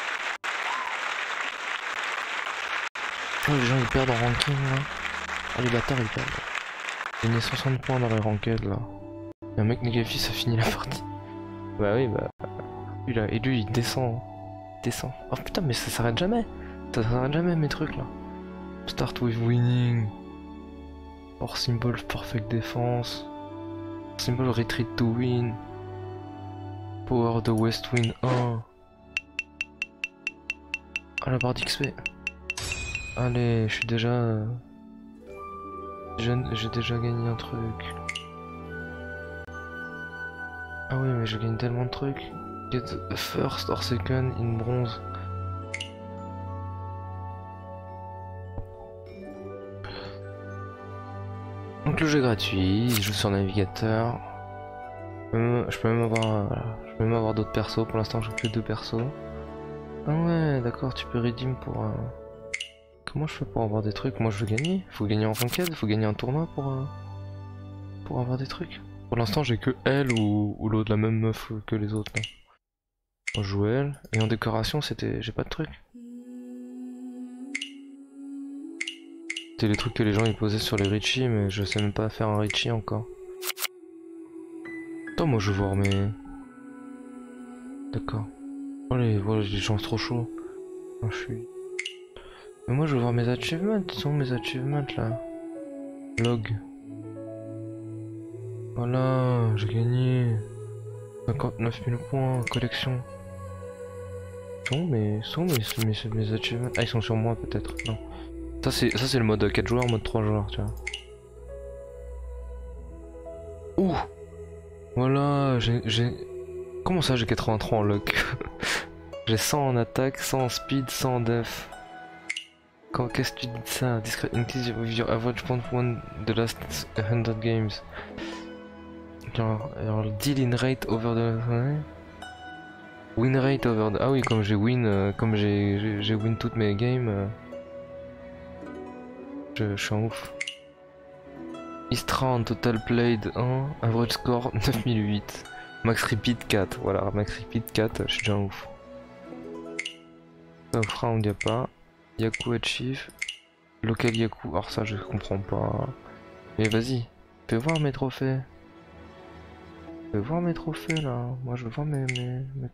Oh les gens ils perdent en ranking là. Oh les bâtards ils perdent. J'ai gagné soixante points dans les ranked là. Et un mec négatif ça finit la partie. Bah oui bah. Lui là, et lui il descend. Il descend. Oh putain mais ça s'arrête jamais. Ça s'arrête jamais mes trucs là. Start with winning. Or symbol perfect defense. Symbol retreat to win. Power the West Wind un. Ah la barre d'X P. Allez, je suis déjà J'ai déjà gagné un truc. Ah oui, mais je gagne tellement de trucs. Get first or second in bronze. Donc le jeu est gratuit, il joue sur navigateur. Je peux même avoir, euh, voilà. Je peux même avoir d'autres persos. Pour l'instant, j'ai que deux persos. Ah ouais, d'accord, tu peux redeem pour. Euh... Comment je fais pour avoir des trucs? Moi, je veux gagner. Faut gagner en ranked, faut gagner un tournoi pour euh... pour avoir des trucs. Pour l'instant, j'ai que elle ou, ou l'autre, la même meuf que les autres. Là. On joue elle. Et en décoration, c'était, j'ai pas de trucs. C'était les trucs que les gens ils posaient sur les Richie, mais je sais même pas faire un Richie encore. Attends, moi je veux voir mes... D'accord. Oh les, oh, les gens trop chauds. Oh, je suis... Mais moi je veux voir mes achievements, ils sont où mes achievements là? Log. Voilà, j'ai gagné cinquante-neuf mille points, collection. Ils sont où mes, sont où mes, mes, mes achievements? Ah ils sont sur moi peut-être, non. Ça c'est ça c'est le mode quatre joueurs, mode trois joueurs, tu vois. Ouh. Voilà, j'ai... Comment ça j'ai quatre-vingt-trois en lock? J'ai cent en attaque, cent en speed, cent en def. Qu'est-ce que tu dis de ça? Discret increase your average point one the last one hundred games. Your, your deal in rate over the... Win rate over the... Ah oui, comme j'ai win, euh, comme j'ai j'ai win toutes mes games. Euh, je, je suis en ouf. East round, total played un, average score neuf mille huit. Max repeat quatre, voilà, max repeat quatre, je suis déjà en ouf. Off round y'a pas. Yaku achieve. Local Yaku, alors ça je comprends pas. Mais vas-y, fais voir mes trophées. Fais voir mes trophées là. Moi je veux voir mes... mes, mes...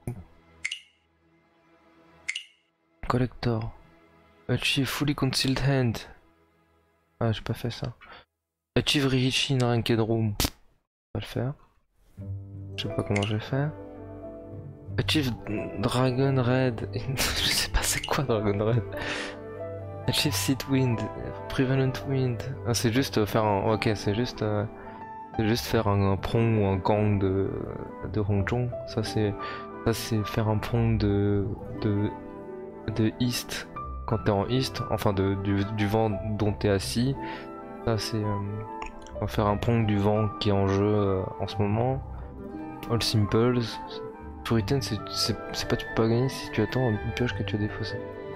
Collector. Achieve fully concealed hand. Ah j'ai pas fait ça. Achieve Riichi in Ranked Room. On va le faire. Je sais pas comment je vais faire. Achieve Dragon Red. Je sais pas c'est quoi Dragon Red. Achieve Seat Wind. Prevalent Wind. Ah, c'est juste faire un. Ok, c'est juste. Euh... C'est juste faire un, un prong ou un gang de, de Hongzhong. Ça c'est. Ça c'est faire un prong de. de. de East. Quand t'es en East. Enfin de, du, du vent dont t'es assis. Ça c'est. Euh... On va faire un prong du vent qui est en jeu euh, en ce moment. All Simples. Puritan, c'est pas tu peux pas gagner si tu attends une pioche que tu as défaussée.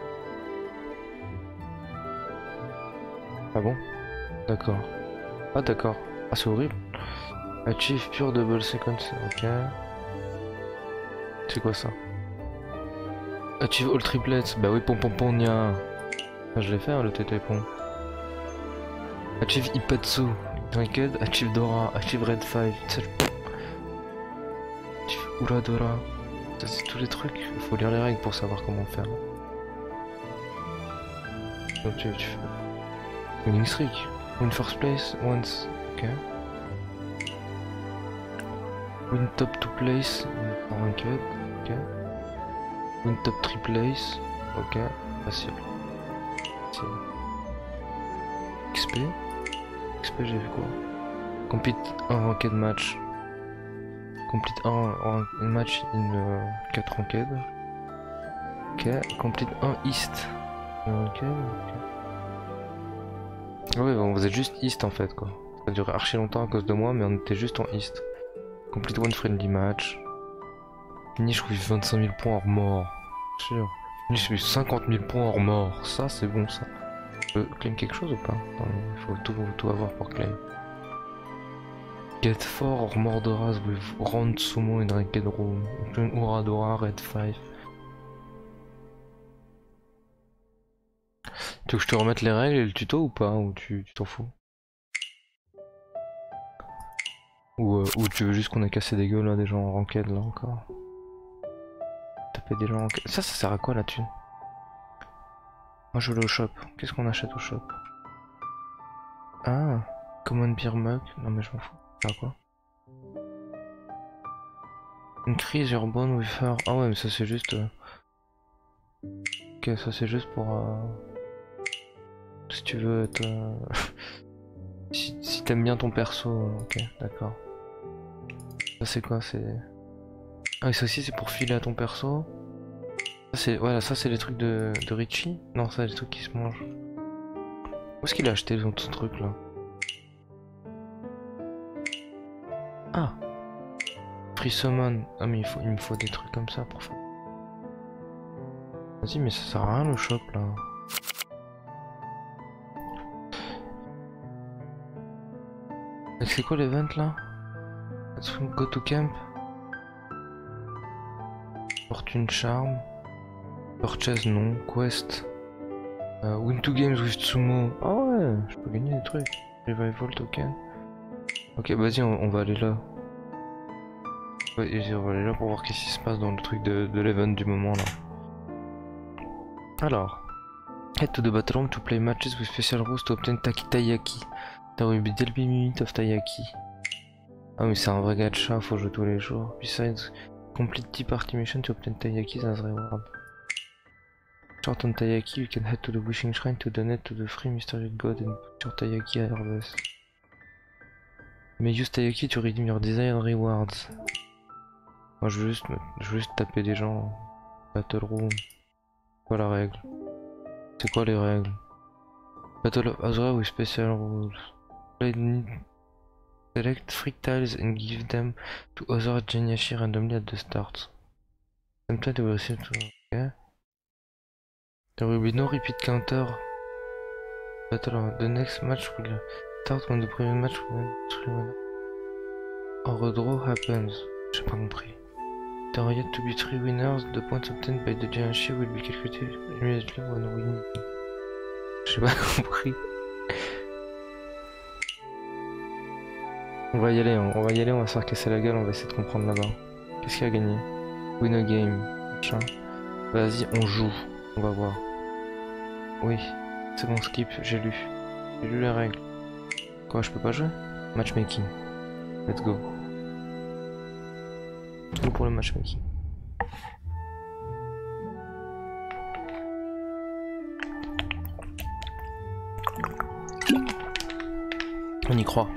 Ah bon? D'accord. Ah d'accord. Ah c'est horrible. Achieve pure double sequence, ok. C'est quoi ça? Achieve all triplets, bah oui pom pom pom nia. Ah, je l'ai fait hein, le tété pom. Achieve Ipatsu, Ranked, Achieve Dora, Achieve Red five. Uradora, ça c'est tous les trucs, il faut lire les règles pour savoir comment faire. Donc tu, tu fais... Winning streak, win first place once, ok. Win top two place, en ranked, ok. Win top three place, ok, facile. Facile. X P, X P j'ai vu quoi? Complete un ranked match. Complete un, un match in uh, quatre ranked. Ok, complete un East. Ok, ok. Ouais, bon, vous êtes juste East en fait quoi. Ça a duré archi longtemps à cause de moi, mais on était juste en East. Complete one friendly match. Finish with vingt-cinq mille points hors mort. Sûr. Finish with cinquante mille points hors mort. Ça c'est bon ça. Je peux claim quelque chose ou pas? Non, il faut tout, tout avoir pour claim. Get four or more Doras with round sumo in ranked room. Uradora red five. Tu veux que je te remette les règles et le tuto ou pas? Ou tu t'en fous? Ou, euh, ou tu veux juste qu'on ait cassé des gueules là, des gens en ranked là encore? Taper des gens en ranked. Ça, ça sert à quoi la thune? Moi je veux aller au shop. Qu'est-ce qu'on achète au shop? Ah, common beer mug. Non mais je m'en fous. Ça sert à quoi? Increase your bond with her. Ah ouais mais ça c'est juste... Euh... Ok ça c'est juste pour... Euh... Si tu veux être... Euh... Si, si t'aimes bien ton perso, ok, d'accord. Ça c'est quoi? C'est... Ah oui, ça aussi c'est pour filer à ton perso. Ça c'est... Voilà, ça c'est les trucs de, de Richie. Non, ça c'est les trucs qui se mangent. Où est-ce qu'il a acheté son truc là? Ah, Free Summon. Ah mais il, faut, il me faut des trucs comme ça pour faire. Vas-y mais ça sert à rien le shop là. C'est quoi l'event là? Go to camp. Fortune charm. Purchase non. Quest. Uh, win two games with Sumo. Ah ouais, je peux gagner des trucs. Revival token. Ok, vas-y, on, on va aller là. Ouais, on va aller là pour voir qu'est-ce qui se passe dans le truc de, de l'event du moment là. Alors, head to the battle room to play matches with special rules to obtain Taki Taiyaki. There will be daily minute of Taiyaki. Ah mais c'est un vrai gacha, faut jouer tous les jours. Besides, complete tea party mission to obtain Taiyaki as reward. Short on Taiyaki, you can head to the wishing shrine to donate to the free mysterious god and put your Taiyaki at harvest. Mais use Taiyaki to redeem your desired rewards. Moi je veux juste, je veux juste taper des gens. Battle room. C'est quoi la règle? C'est quoi les règles? Battle of Azra with special rules. Play select three tiles and give them to other Geniashi randomly at the start. Sometimes they will receive to... Okay. There will be no repeat counter. Battle of the next match will start when the previous match will end. Or a draw happens. J'ai pas compris. There are yet to be three winners. The points obtained by the Geniashi will be calculated immediately when winning. J'ai pas compris. On va y aller, on va y aller, on va se faire casser la gueule, on va essayer de comprendre là-bas. Qu'est-ce qu'il a gagné? Win a game. Machin. Vas-y, on joue. On va voir. Oui, c'est bon, skip, j'ai lu. J'ai lu les règles. Quoi, je peux pas jouer? Matchmaking. Let's go. Tout pour le matchmaking. On y croit.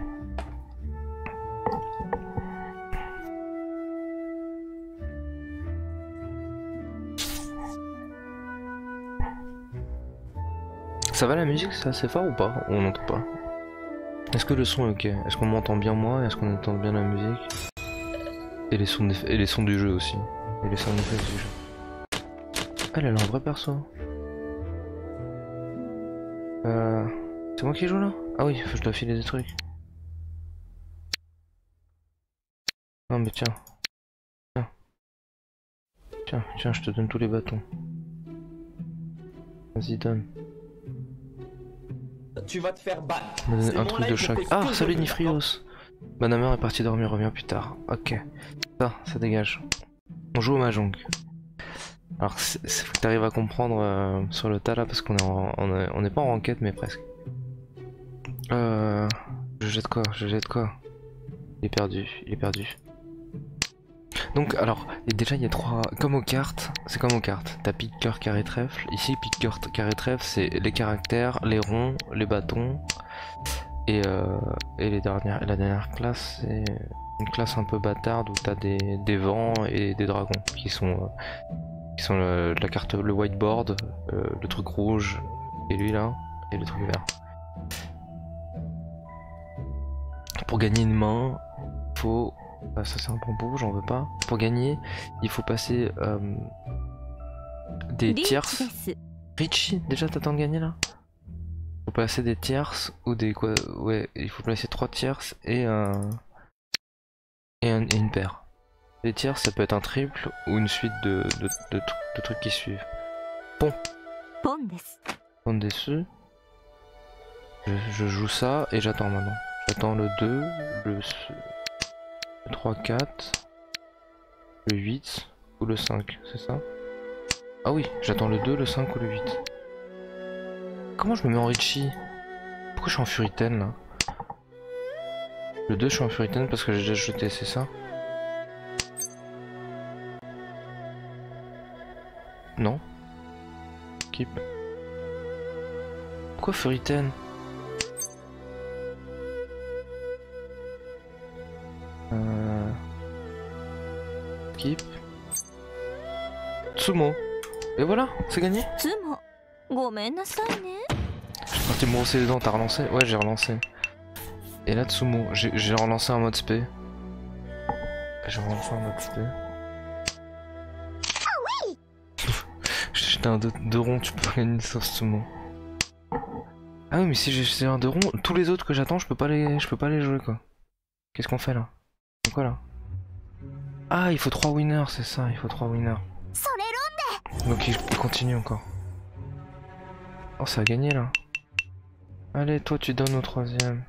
Ça va la musique, c'est assez fort ou pas? On n'entend pas. Est-ce que le son est ok? Est-ce qu'on m'entend bien moi? Est-ce qu'on entend bien la musique? Et les sons et les sons du jeu aussi. Et les sons du jeu. Elle, elle a un vrai perso. Euh... C'est moi qui joue là? Ah oui, faut que je dois filer des trucs. Non mais tiens. Tiens. Tiens, tiens, je te donne tous les bâtons. Vas-y, donne. Tu vas te faire battre. Un truc de chaque. Ah, salut Nifrios. Banhammer est parti dormir, revient plus tard. Ok. Ça, ça dégage. On joue au Mahjong. Alors, c'est faut que t'arrives à comprendre euh, sur le tas là, parce qu'on est en, on est, on est pas en enquête, mais presque. Euh... Je jette quoi? Je jette quoi? Il est perdu, il est perdu. Donc, alors, et déjà il y a trois... Comme aux cartes, c'est comme aux cartes. T'as pique, cœur, carré, trèfle. Ici, pique, cœur, carré, trèfle, c'est les caractères, les ronds, les bâtons. Et, euh, et les dernières, la dernière classe, c'est une classe un peu bâtarde où t'as des, des vents et des dragons qui sont, euh, qui sont le, la carte, le whiteboard, euh, le truc rouge et lui là, et le truc vert. Pour gagner une main, faut... Ah, ça c'est un bambou, j'en veux pas. Pour gagner, il faut passer euh, des tierces. Richie, déjà t'attends de gagner là? Faut passer des tierces ou des quoi? Ouais, il faut placer trois tierces et un et, un, et une paire. Les tierces, ça peut être un triple ou une suite de, de, de, de trucs qui suivent. Pont. Pont dessus. Je, je joue ça et j'attends maintenant. J'attends le deux, le trois, quatre, le huit ou le cinq, c'est ça? Ah oui, j'attends le deux, le cinq ou le huit. Comment je me mets en Richie? Pourquoi je suis en Furiten là? Le deux, je suis en Furiten parce que j'ai déjà jeté, c'est ça? Non? Skip. Pourquoi Furiten? skip. Tsumo. Et voilà, c'est gagné. つもごめんなさいね。 Je suis parti me brosser les dents, t'as relancé? Ouais, j'ai relancé. Et là, Tsumo, j'ai relancé un mode spé. J'ai relancé un mode spé. Ah oui. J'étais un deux de rond, tu peux pas gagner sauf Tsumo. Ah oui, mais si j'ai un deux rond, tous les autres que j'attends, je peux pas les, je peux pas les jouer quoi. Qu'est-ce qu'on fait là? C'est quoi là? Ah, il faut trois winners, c'est ça, il faut trois winners. Donc il continue encore. Oh, ça a gagné là. Allez, toi tu donnes au troisième.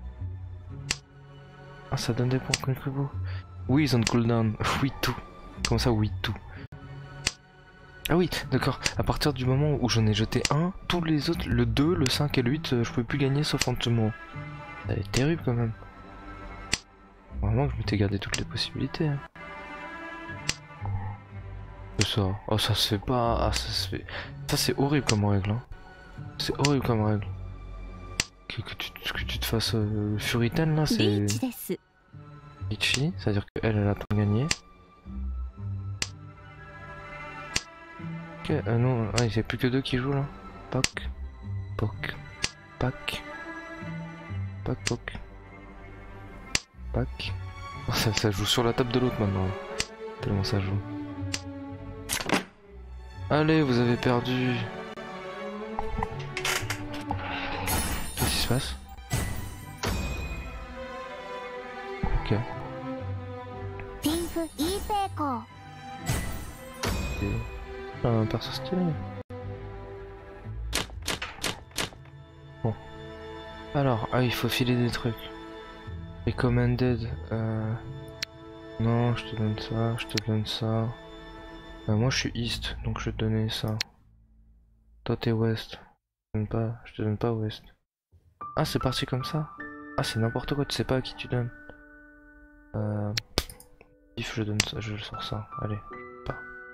Ah, ça donne des points quelque beau. Oui, ils ont cooldown. Oui, tout. Comment ça, oui, tout? Ah oui, d'accord. À partir du moment où j'en ai jeté un, tous les autres, le deux, le cinq et le huit, je pouvais plus gagner sauf en Tsumo. Ça est terrible quand même. Vraiment que je m'étais gardé toutes les possibilités. Hein. Ça. Oh, ça se fait pas. Ah, ça se fait. Ça, c'est horrible comme règle. Hein. C'est horrible comme règle. Que, que, tu, que tu te fasses euh, le Furiten là, c'est. Ichi, c'est-à-dire qu'elle, elle a tout gagné. Ok, euh, non, ah, il n'y a plus que deux qui jouent là. Poc, poc, pac, pac, poc, pac. Oh, ça, ça joue sur la table de l'autre maintenant. Tellement ça joue. Allez, vous avez perdu. Qu'est-ce qui se passe? Ok. Et... un perso stylé. Bon. Alors, ah, il faut filer des trucs. Recommended. Euh... Non, je te donne ça, je te donne ça. Euh, moi je suis East, donc je vais te donner ça. Toi t'es West. Je te donne pas, je te donne pas West. Ah, c'est parti comme ça? Ah, c'est n'importe quoi, tu sais pas à qui tu donnes. Euh... Pif, je donne ça, je sors ça. Allez, pas.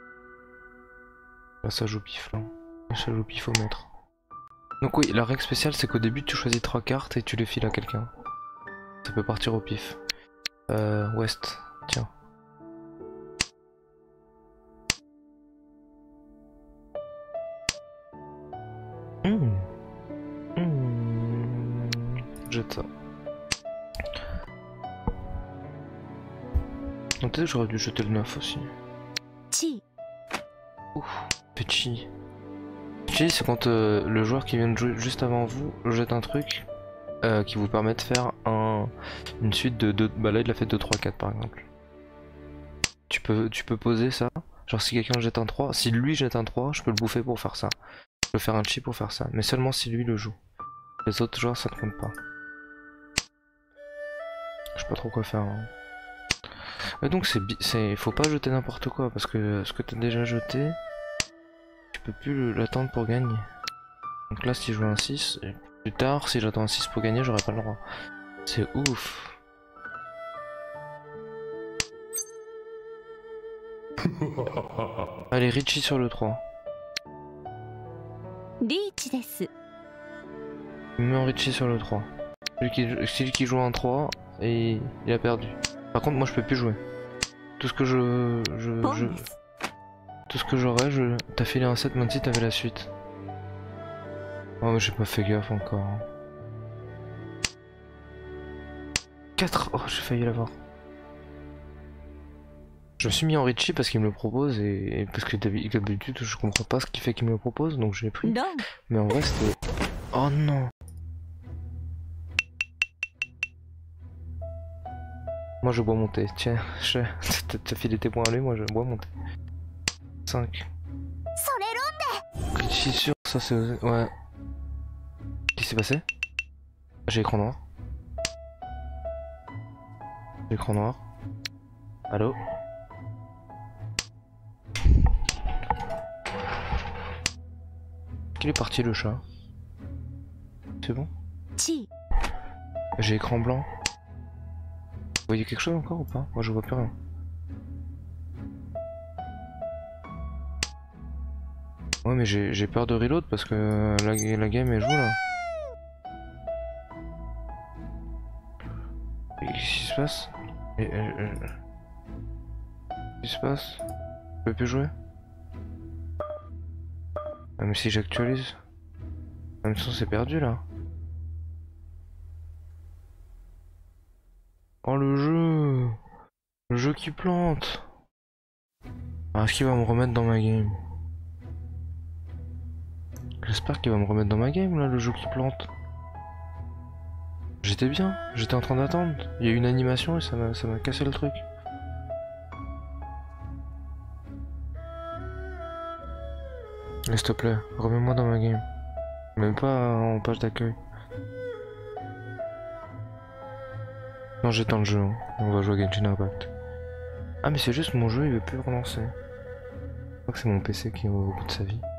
Là ça joue pif là. Ça joue pif au maître. Donc oui, la règle spéciale c'est qu'au début tu choisis trois cartes et tu les files à quelqu'un. Ça peut partir au pif. Euh, West, tiens. Mmh. Mmh. Jette ça. Peut-être que j'aurais dû jeter le neuf aussi. Chi. Ouf, petit. Chi, c'est quand euh, le joueur qui vient de jouer juste avant vous jette un truc euh, qui vous permet de faire un, une suite de deux. Bah là il a fait deux, trois, quatre par exemple. Tu peux, tu peux poser ça. Genre si quelqu'un jette un trois, si lui jette un trois, je peux le bouffer pour faire ça. Je peux faire un chi pour faire ça, mais seulement si lui le joue. Les autres joueurs ça ne compte pas. Je sais pas trop quoi faire. Hein. Et donc c'est, faut pas jeter n'importe quoi parce que ce que t'as déjà jeté, tu peux plus l'attendre pour gagner. Donc là si je joue un six, et plus tard si j'attends un six pour gagner j'aurai pas le droit. C'est ouf. Allez, Richie sur le trois. Richie. Il met en Richie sur le trois. Celui qui, celui qui joue un trois et il a perdu. Par contre moi je peux plus jouer. Tout ce que je... je, je tout ce que j'aurais, je... T'as filé un sept, même si t'avais la suite. Oh mais j'ai pas fait gaffe encore. quatre. Oh j'ai failli l'avoir. Je me suis mis en Richie parce qu'il me le propose et, et parce que d'habitude je comprends pas ce qui fait qu'il me le propose donc je l'ai pris. Non. Mais en vrai c'était... Oh non. Moi je bois monter, tiens, t'as filé tes points à lui, moi je bois monter. cinq. Richie sûr, ça c'est... Ouais. Qu'est-ce qui s'est passé? J'ai écran noir. J'ai écran noir. Allô? Il est parti le chat. C'est bon? J'ai écran blanc. Vous voyez quelque chose encore ou pas? Moi je vois plus rien. Ouais mais j'ai peur de reload parce que la, la game elle joue là. Qu'est-ce qui se passe? Et, euh, euh... Qu'est-ce qui se passe? Je peux plus jouer? Ah mais si j'actualise... En même temps c'est perdu là. Oh le jeu! Le jeu qui plante! Ah, est-ce qu'il va me remettre dans ma game? J'espère qu'il va me remettre dans ma game là, le jeu qui plante. J'étais bien, j'étais en train d'attendre. Il y a eu une animation et ça m'a ça m'a cassé le truc. S'il te plaît, remets-moi dans ma game. Même pas en page d'accueil. Non, j'éteins le jeu, hein. On va jouer à Genshin Impact. Ah mais c'est juste mon jeu, il veut plus relancer. Je crois que c'est mon P C qui est au bout de sa vie.